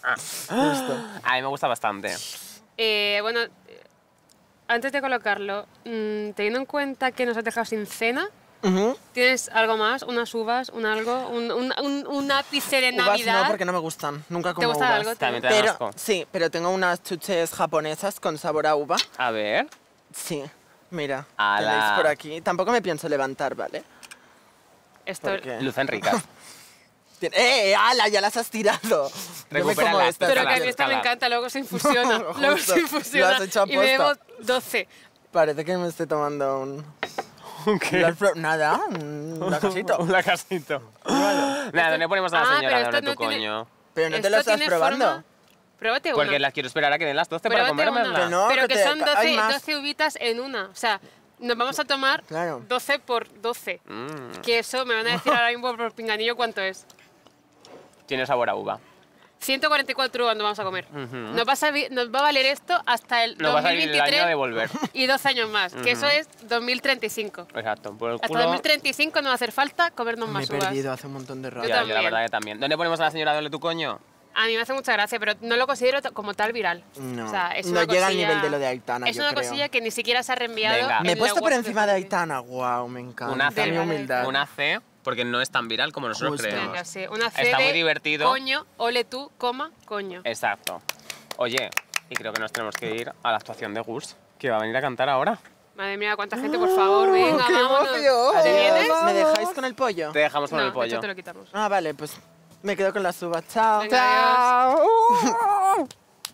A mí me gusta bastante. Eh, bueno, eh, antes de colocarlo, mm, teniendo en cuenta que nos has dejado sin cena, Ujú. ¿tienes algo más? ¿Unas uvas? ¿Un algo? ¿Un, un, un, un ápice de Uvas Navidad? no, porque no me gustan. Nunca como gusta uvas. algo? ¿Te También te dan Pero, asco. sí, pero tengo unas chuches japonesas con sabor a uva. A ver. Sí, mira. Ala. Tenéis por aquí. Tampoco me pienso levantar, ¿vale? Esto, Porque... Lucen ricas. Tien- ¡Eh, ala! Ya las has tirado. Yo me Recupera como las estas pero que a mí también. esta me encanta, luego se infusiona. luego Justo, se infusiona. lo has hecho y me aposta. bebo doce. Parece que me estoy tomando un... ¿Un qué? Las pro- Nada, un lacasito. Un lacasito. Nada, ¿dónde ponemos a la Ah, señora pero de esto ole tu no tiene- coño? Pero no te Esto lo estás tiene probando. forma- Pruébate una. Porque las quiero esperar a que den las doce para Pruébate comérmelas. una. Pero que, que te- son hay doce, más. doce uvitas en una. O sea, nos vamos a tomar Claro. doce por doce. Mm. Que eso me van a decir ahora mismo por pinganillo cuánto es. Tiene sabor a uva. ciento cuarenta y cuatro cuando vamos a comer. Ujú. nos, va a salir- nos va a valer esto hasta el Nos va a salir el año de volver. y dos años más, que eso Ujú. es dos mil treinta y cinco. Exacto. Por el Hasta culo. dos mil treinta y cinco nos va a hacer falta comernos Me he más uvas. perdido hace un montón de rato. Ya, yo la también. verdad que también. ¿Dónde ponemos a la señora Dole tu coño? A mí me hace mucha gracia, pero no lo considero t- como tal viral. No, O sea, es no una llega al cosilla- nivel de lo de Aitana, Es yo una creo. cosilla que ni siquiera se ha reenviado. Venga. en Me he la puesto por WhatsApp. encima de Aitana. Wow, me encanta. Una C. Mi humildad. Una C, porque no es tan viral como nosotros Justo. creemos. Venga, sí. Una C Está de muy divertido. coño, ole tú, coma, coño. Exacto. Oye, y creo que nos tenemos que ir a la actuación de Gus, que va a venir a cantar ahora. Madre mía, cuánta gente, por favor, venga, ¡Qué vámonos. emoción! ¿Te vienes? ¿Me dejáis con el pollo? Te dejamos con No, el de pollo. hecho te lo quitamos. Ah, vale, pues me quedo con las uvas. Chao. Venga, Chao.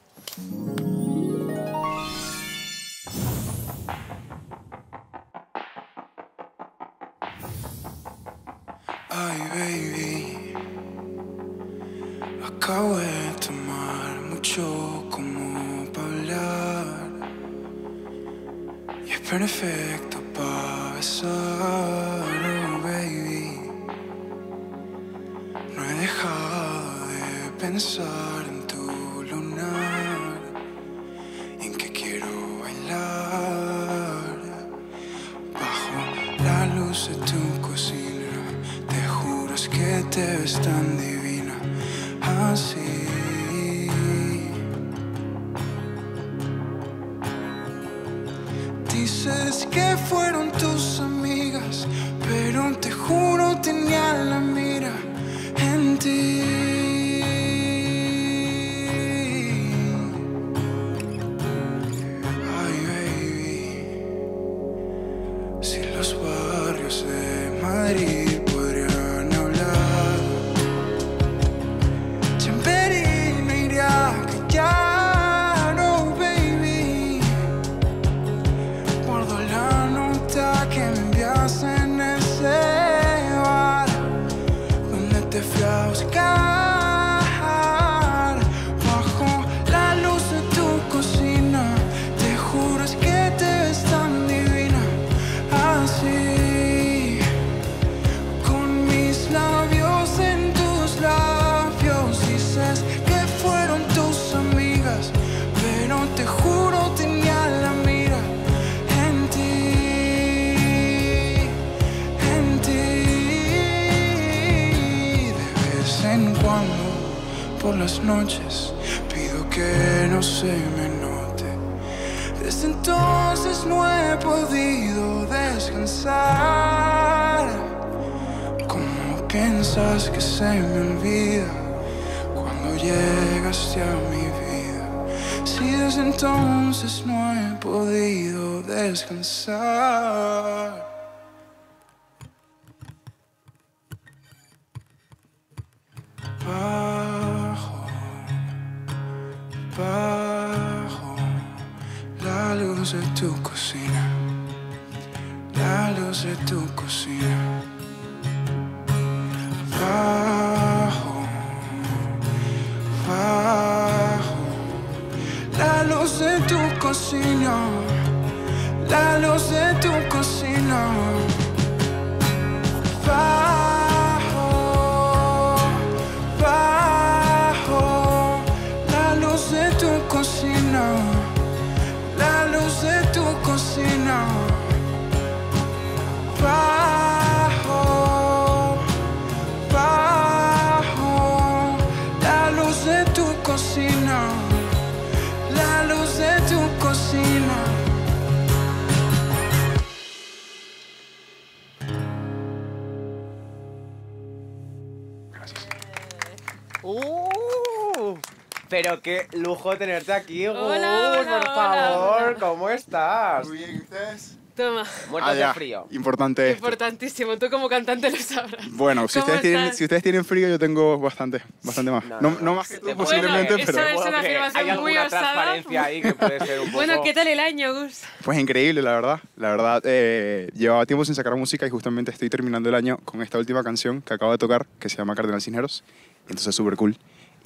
Ay, baby, acabo de tomar mucho como para hablar y es perfecto para besar, oh, baby. No he dejado de pensar en tu lunar y en que quiero bailar bajo la luz de tu cocina. Te juro es que te ves tan divina así. Dices que fueron tus amigas, pero te juro tenía la mira en ti. Ay, baby, si los barrios de Madrid podrían hablar, Chamberí me iría a callar, oh baby. Guardo la nota que me enviaste en ese bar donde te fui a buscar. Bajo la luz de tu cocina, te juro es que te ves tan divina así. Con mis labios en tus labios, dices que fueron tus amigas, pero te juro tenía la mira en ti, en ti. De vez en cuando, por las noches, pido que no se me note. Desde entonces no he podido descansar. ¿Cómo piensas que se me olvida cuando llegaste a mi vida? Si desde entonces no he podido descansar. Bajo, bajo la luz de tu cocina, la luz de tu cocina. Bajo, bajo la luz de tu cocina, la luz de tu cocina. Bajo, bajo la luz de tu cocina, la luz de tu cocina. Bajo, bajo la luz de tu cocina, la luz de tu cocina. ¡Uh! Pero qué lujo tenerte aquí, Gus, Hola, hola, por hola, favor. hola. ¿Cómo estás? Muy bien, ¿ustedes? Toma. Muertos Ah, de ya. frío. Importante esto. Importantísimo, tú como cantante lo sabrás. Bueno, si ¿Cómo ustedes, tienen, estás? si ustedes tienen frío, yo tengo bastante, bastante más. No, no más que tú, posiblemente, Bueno, pero... eso es una afirmación Hay muy alguna osada. transparencia ahí que puede ser un poco... Bueno, ¿qué tal el año, Gus? Pues increíble, la verdad. La verdad, eh, llevaba tiempo sin sacar música y justamente estoy terminando el año con esta última canción que acabo de tocar, que se llama Cardenal Cisneros. Entonces, súper cool.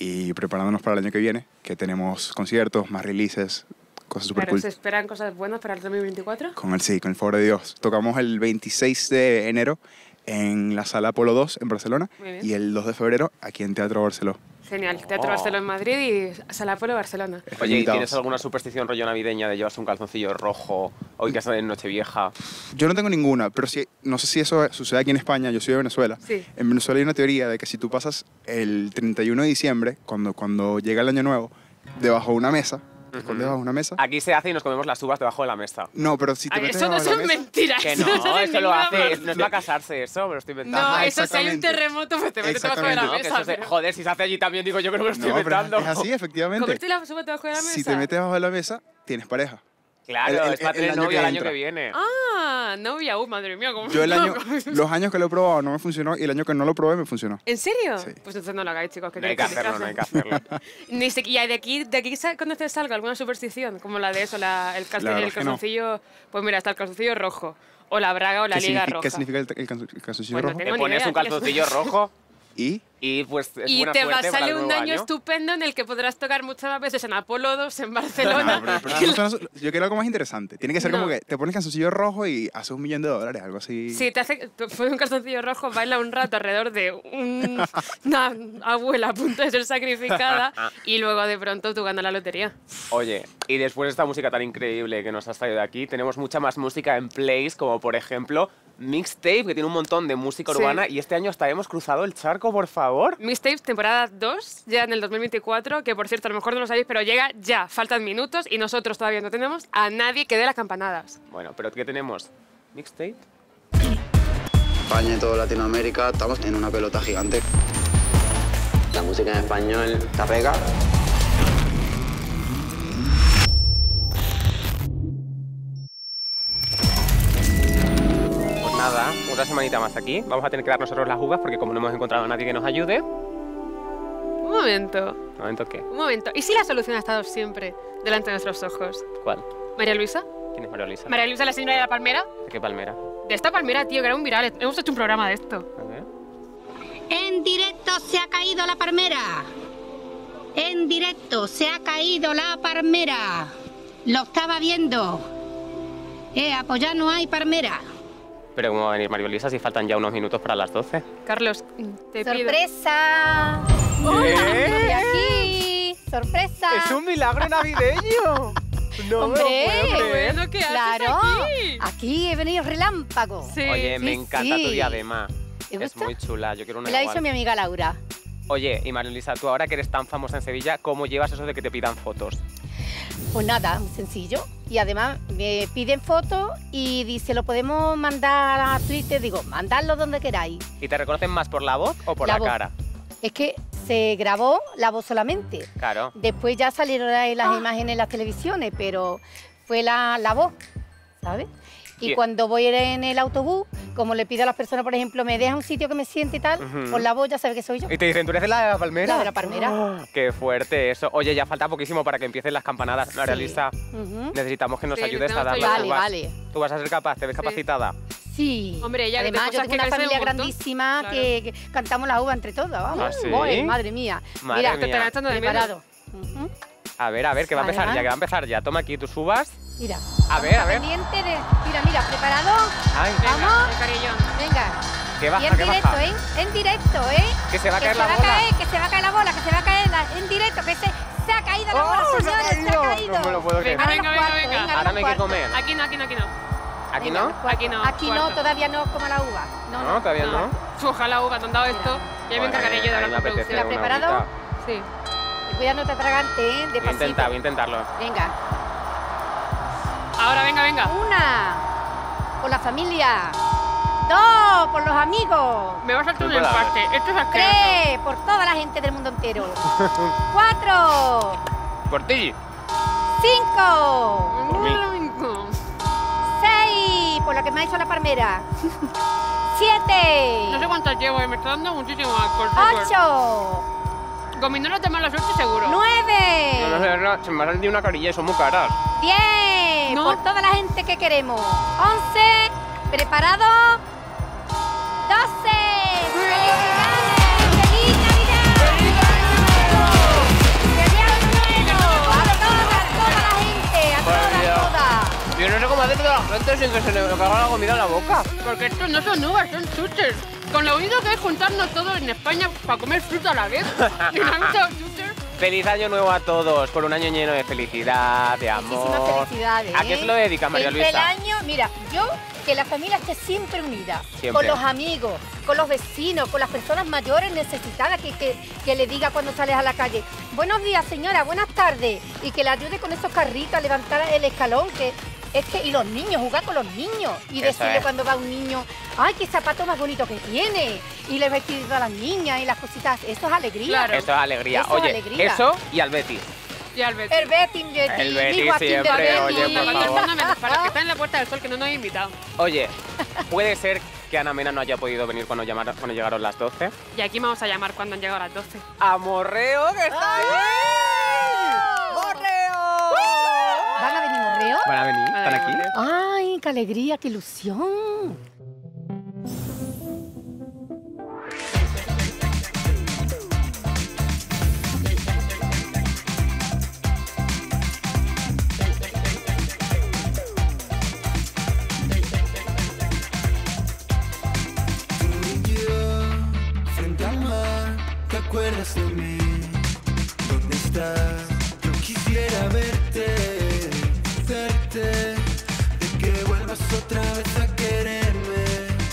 y preparándonos para el año que viene, que tenemos conciertos, más releases, cosas súper Pero cool. ¿se esperan cosas buenas para el dos mil veinticuatro? Con el sí, con el favor de Dios. Tocamos el veintiséis de enero en la Sala Apolo dos en Barcelona Muy bien. y el dos de febrero aquí en Teatro Barceló. Genial. Teatro Oh. Barcelona en Madrid y Sala Apolo Barcelona. Oye, ¿y tienes alguna superstición rollo navideña de llevarse un calzoncillo rojo hoy que es en Nochevieja? Yo no tengo ninguna, pero sí, no sé si eso sucede aquí en España, yo soy de Venezuela. Sí. En Venezuela hay una teoría de que si tú pasas el treinta y uno de diciembre, cuando, cuando llega el año nuevo, debajo de una mesa, te escondes debajo de una mesa. Aquí se hace y nos comemos las uvas debajo de la mesa. No, pero si te Ay, metes eso no debajo de son la mesa... mentiras. Que eso no, no se eso lo ninguna hace, parte. no es para casarse eso, me lo estoy inventando. No, Ajá, eso si hay un exactamente. terremoto, pues te metes debajo de la No, que mesa. eso se- pero- joder, si se hace allí también, digo yo que no me lo estoy No, pero inventando. es así, efectivamente. ¿Comerte la sopa debajo de la mesa? Si te metes debajo de la mesa, tienes pareja. Claro, El- el- es para el tener año novio que el año entra. que viene. Ah, novia, uh, madre mía. ¿Cómo? Yo el año, los años que lo he probado no me funcionó y el año que no lo probé me funcionó. ¿En serio? Sí. Pues entonces no lo hagáis, chicos. No hay que hacerlo, no hay que hacerlo. Ni si- ¿Y de aquí, de aquí sa- conoces algo, alguna superstición? Como la de eso, la, el, calce- La verdad el es que no. calzoncillo... Pues mira, está el calzoncillo rojo, o la braga o la ¿Qué, liga significa, roja. ¿Qué significa el, el calzo- el calzoncillo Pues no rojo? tengo Te ni pones idea, un tío. calzoncillo rojo ¿Y? y pues es Y buena te va a suerte para salir el un nuevo año año. estupendo en el que podrás tocar muchas más veces en Apolo dos, en No, Barcelona. pero- pero no suena- yo quiero algo más interesante. Tiene que ser No. como que te pones calzoncillo rojo y haces un millón de dólares, algo así. Si te hace te pones un calzoncillo rojo, baila un rato alrededor de un- una abuela a punto de ser sacrificada y luego de pronto tú ganas la lotería. Oye, y después de esta música tan increíble que nos has traído de aquí, tenemos mucha más música en plays, como por ejemplo Mixtape, que tiene un montón de música Sí. urbana, y este año hasta hemos cruzado el charco, por favor. Mixtapes, temporada dos, ya en el dos mil veinticuatro, que por cierto, a lo mejor no lo sabéis, pero llega ya, faltan minutos y nosotros todavía no tenemos a nadie que dé las campanadas. Bueno, pero ¿qué tenemos? Mixtape. España y toda Latinoamérica estamos en una pelota gigante. La música en español está pega. Pues nada, otra semanita más aquí. Vamos a tener que dar nosotros las uvas porque como no hemos encontrado a nadie que nos ayude... Un momento, ¿Un momento qué? un momento. ¿Y si la solución ha estado siempre delante de nuestros ojos? ¿Cuál? ¿María Luisa? ¿Quién es María Luisa? ¿María Luisa, la señora de la palmera? ¿De qué palmera? De esta palmera, tío, que era un viral. Hemos hecho un programa de esto. A ver. En directo se ha caído la palmera. En directo se ha caído la palmera. Lo estaba viendo. Eh, apoyar no hay palmera. Pero ¿cómo va a venir María Luisa si faltan ya unos minutos para las doce? Carlos, te pido... ¡Sorpresa! ¿Qué? ¡Estoy aquí! ¡Sorpresa! ¡Es un milagro navideño! No ¡Hombre! me lo puedo creer. Bueno, ¿qué haces ¡Claro! aquí? Aquí he venido relámpago. Sí. Oye, me Sí, encanta sí. tu diadema. ¿Te Es gusta? muy chula, yo quiero una Me la ha igual. dicho mi amiga Laura. Oye, y María Luisa, tú ahora que eres tan famosa en Sevilla, ¿cómo llevas eso de que te pidan fotos? Pues nada, muy sencillo. Y además me piden fotos y dice, ¿lo podemos mandar a Twitter? Digo, mandadlo donde queráis. ¿Y te reconocen más por la voz o por La la, voz. cara? Es que se grabó la voz solamente. Claro. Después ya salieron ahí las imágenes en las televisiones, pero fue la, la voz, ¿sabes? Y Bien. cuando voy en el autobús, como le pido a las personas, por ejemplo, me deja un sitio que me siente y tal, Ujú. por la voz ya sabe que soy yo. Y te dicen, ¿tú eres de la palmera? La de la palmera. ¡Oh! ¡Qué fuerte eso! Oye, ya falta poquísimo para que empiecen las campanadas. María Sí. Luisa, Ujú. necesitamos que nos Sí, ayudes a necesitamos dar tu las Vale, uvas. vale. ¿Tú vas a ser capaz? ¿Te ves capacitada? Sí. Hombre, ya que Además, te yo cosas tengo una que crecen familia un montón. grandísima Claro. que, que cantamos la uva entre todas, vamos. ¿Ah, sí? Voy, madre mía. Madre Mira, mía. Te están echando de menos. preparado. Ujú. A ver, a ver, que va a empezar Además- ya, que va a empezar ya. Toma aquí tus uvas. Mira. A ver, a ver. Pendiente de... Mira, mira, preparado. Ay, Venga, Vamos. el carillón. Venga. que Y baja, en que directo, baja. ¿eh? En directo, ¿eh? Que se va a que caer se la va bola. A caer, que se va a caer la bola, que se va a caer la... en directo, que se, se ha caído la bola, ¡Oh, se ha señores, se ha caído! caído. No me lo puedo creer. Venga, Ahora venga, los venga, cuartos, venga. venga, Ahora no hay los que cuartos. comer. Aquí no, aquí no, aquí no. ¿Aquí Venga, no? los cuartos. Aquí no, Aquí no, cuarto. todavía no como la uva. No, No, todavía no. Ojalá uva, te han dado esto. Ya me encargaré yo de Ay, hablar me con apetece producción. ¿La una preparado? agüita. Sí. Y cuidado, no te atragante, ¿eh? Voy a Despacito. intentar, voy a intentarlo. Venga. Ahora, venga, venga. Una. Por la familia. Dos. Por los amigos. Me va a saltar un Tú puedes. empate. Esto es asqueroso. Tres. Por toda la gente del mundo entero. Cuatro. Por ti. Cinco. Por mí. Cinco. Seis. Por lo que me ha hecho la palmera. Siete. No sé cuántas llevo, eh, me está dando muchísimo alcohol. súper. Ocho. Gominolas de mala suerte, seguro. No, no, Nueve. de verdad, se me ha salido una carilla y son muy caras. Diez. No. Por toda la gente que queremos. Once. Preparado. Doce. ¡Felicidades! ¡Feliz Navidad! pronto sin que se le caiga la comida en la boca. Porque estos no son uvas, son chuches. Con lo único que es juntarnos todos en España para comer fruta a la vez. Y no hay muchos chuches. Feliz año nuevo a todos, por un año lleno de felicidad, de amor. Muchísimas felicidades. ¿A qué se lo dedica María el, Luisa? El año, mira, yo que la familia esté siempre unida, Siempre. con los amigos, con los vecinos, con las personas mayores necesitadas, que, que, que le diga cuando sales a la calle, buenos días señora, buenas tardes, y que le ayude con esos carritos a levantar el escalón, que es que, y los niños, jugar con los niños, y Eso decirle es. cuando va un niño, ay, qué zapato más bonito que tiene, y le vestidito a las niñas y las cositas, eso es alegría. Eso es alegría. Eso es Oye, alegría. eso y al Betis. Y al Betis. El Betis, Betis, El Betis mi Joaquín de siempre, Betis. oye, por favor. Para que está en la Puerta del Sol, que no nos ha invitado. Oye, puede ser que Ana Mena no haya podido venir cuando, llamar, cuando llegaron las doce. Y aquí vamos a llamar cuando han llegado las doce. ¡A Morreo, que está ahí! ¡Morreo! ¿Van a venir Morreo? Van a venir, están aquí. Ay, qué alegría, qué ilusión. Frente al mar, ¿te acuerdas de mí? ¿Dónde estás? Yo quisiera verte, verte, de que vuelvas otra vez a quererme.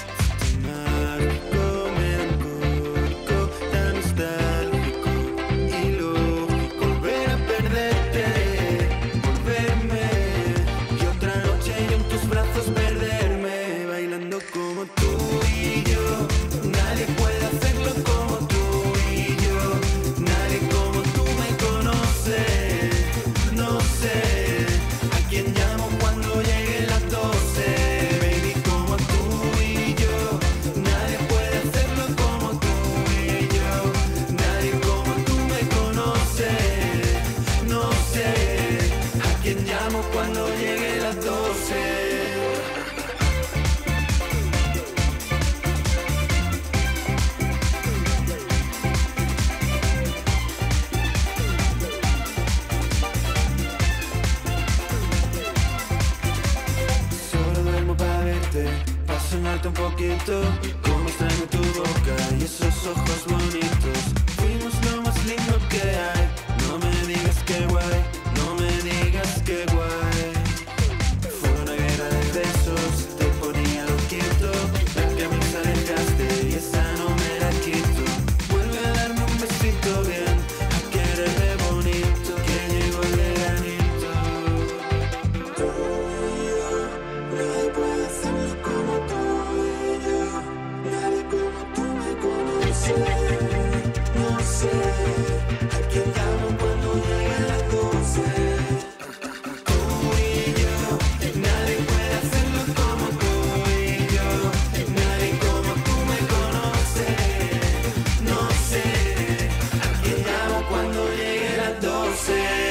Mágico, melancólico, tan nostálgico y lógico. Volver a perderte, volverme, y otra noche yo en tus brazos perderme, bailando como tú y yo. Nadie puede hacerlo como tú y yo. Nadie como tú me conoce. No sé a quién llamo cuando llegue las doce. Baby, como tú y yo. Nadie puede hacerlo como tú y yo. Nadie como tú me conoce. No sé a quién llamo cuando llegue las doce. Solo duermo para verte, para soñarte un poquito. Como extraño tu boca y esos ojos bonitos. Fuimos lo más lindo que hay. No me digas que guay, no me digas que guay. Fue una guerra de besos, te ponía loquito. La que me alejaste y esa no me la quito. Vuelve a darme un besito bien, a quererme bonito, que llegó el veranito. Nadie puede hacerlo como tú y yo. Nadie como tú me conoce. No sé a quién llamo cuando llegue las doce. Tú y yo. Nadie puede hacerlo como tú y yo. Nadie como tú me conoce. No sé a quién llamo cuando llegue las doce.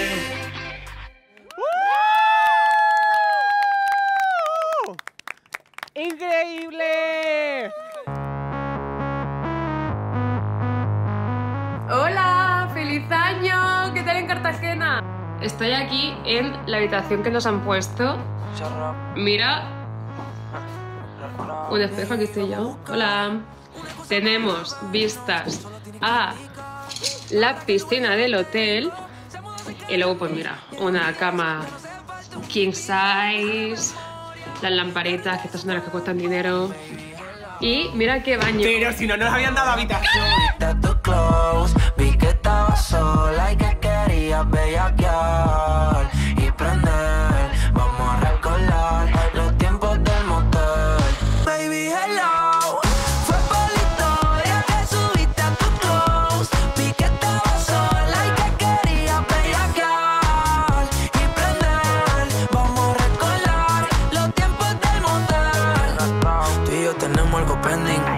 ¡Increíble! ¡Hola! ¡Feliz año! ¿Qué tal en Cartagena? Estoy aquí en la habitación que nos han puesto. Mira. Un espejo, aquí estoy yo. Hola. Tenemos vistas a la piscina del hotel. Y luego, pues mira, una cama king size, las lamparitas, que estas son las que cuestan dinero. Y mira qué baño. Pero si no nos habían dado habitación. Vi que estabas sola y que querías bellaquear y prender. Vamos a recordar los tiempos del motel. Baby, hello. Fue por la historia que subiste a tu close. Vi que estabas sola y que querías bellaquear y prender. Vamos a recordar los tiempos del motel. Tú y yo tenemos algo pending.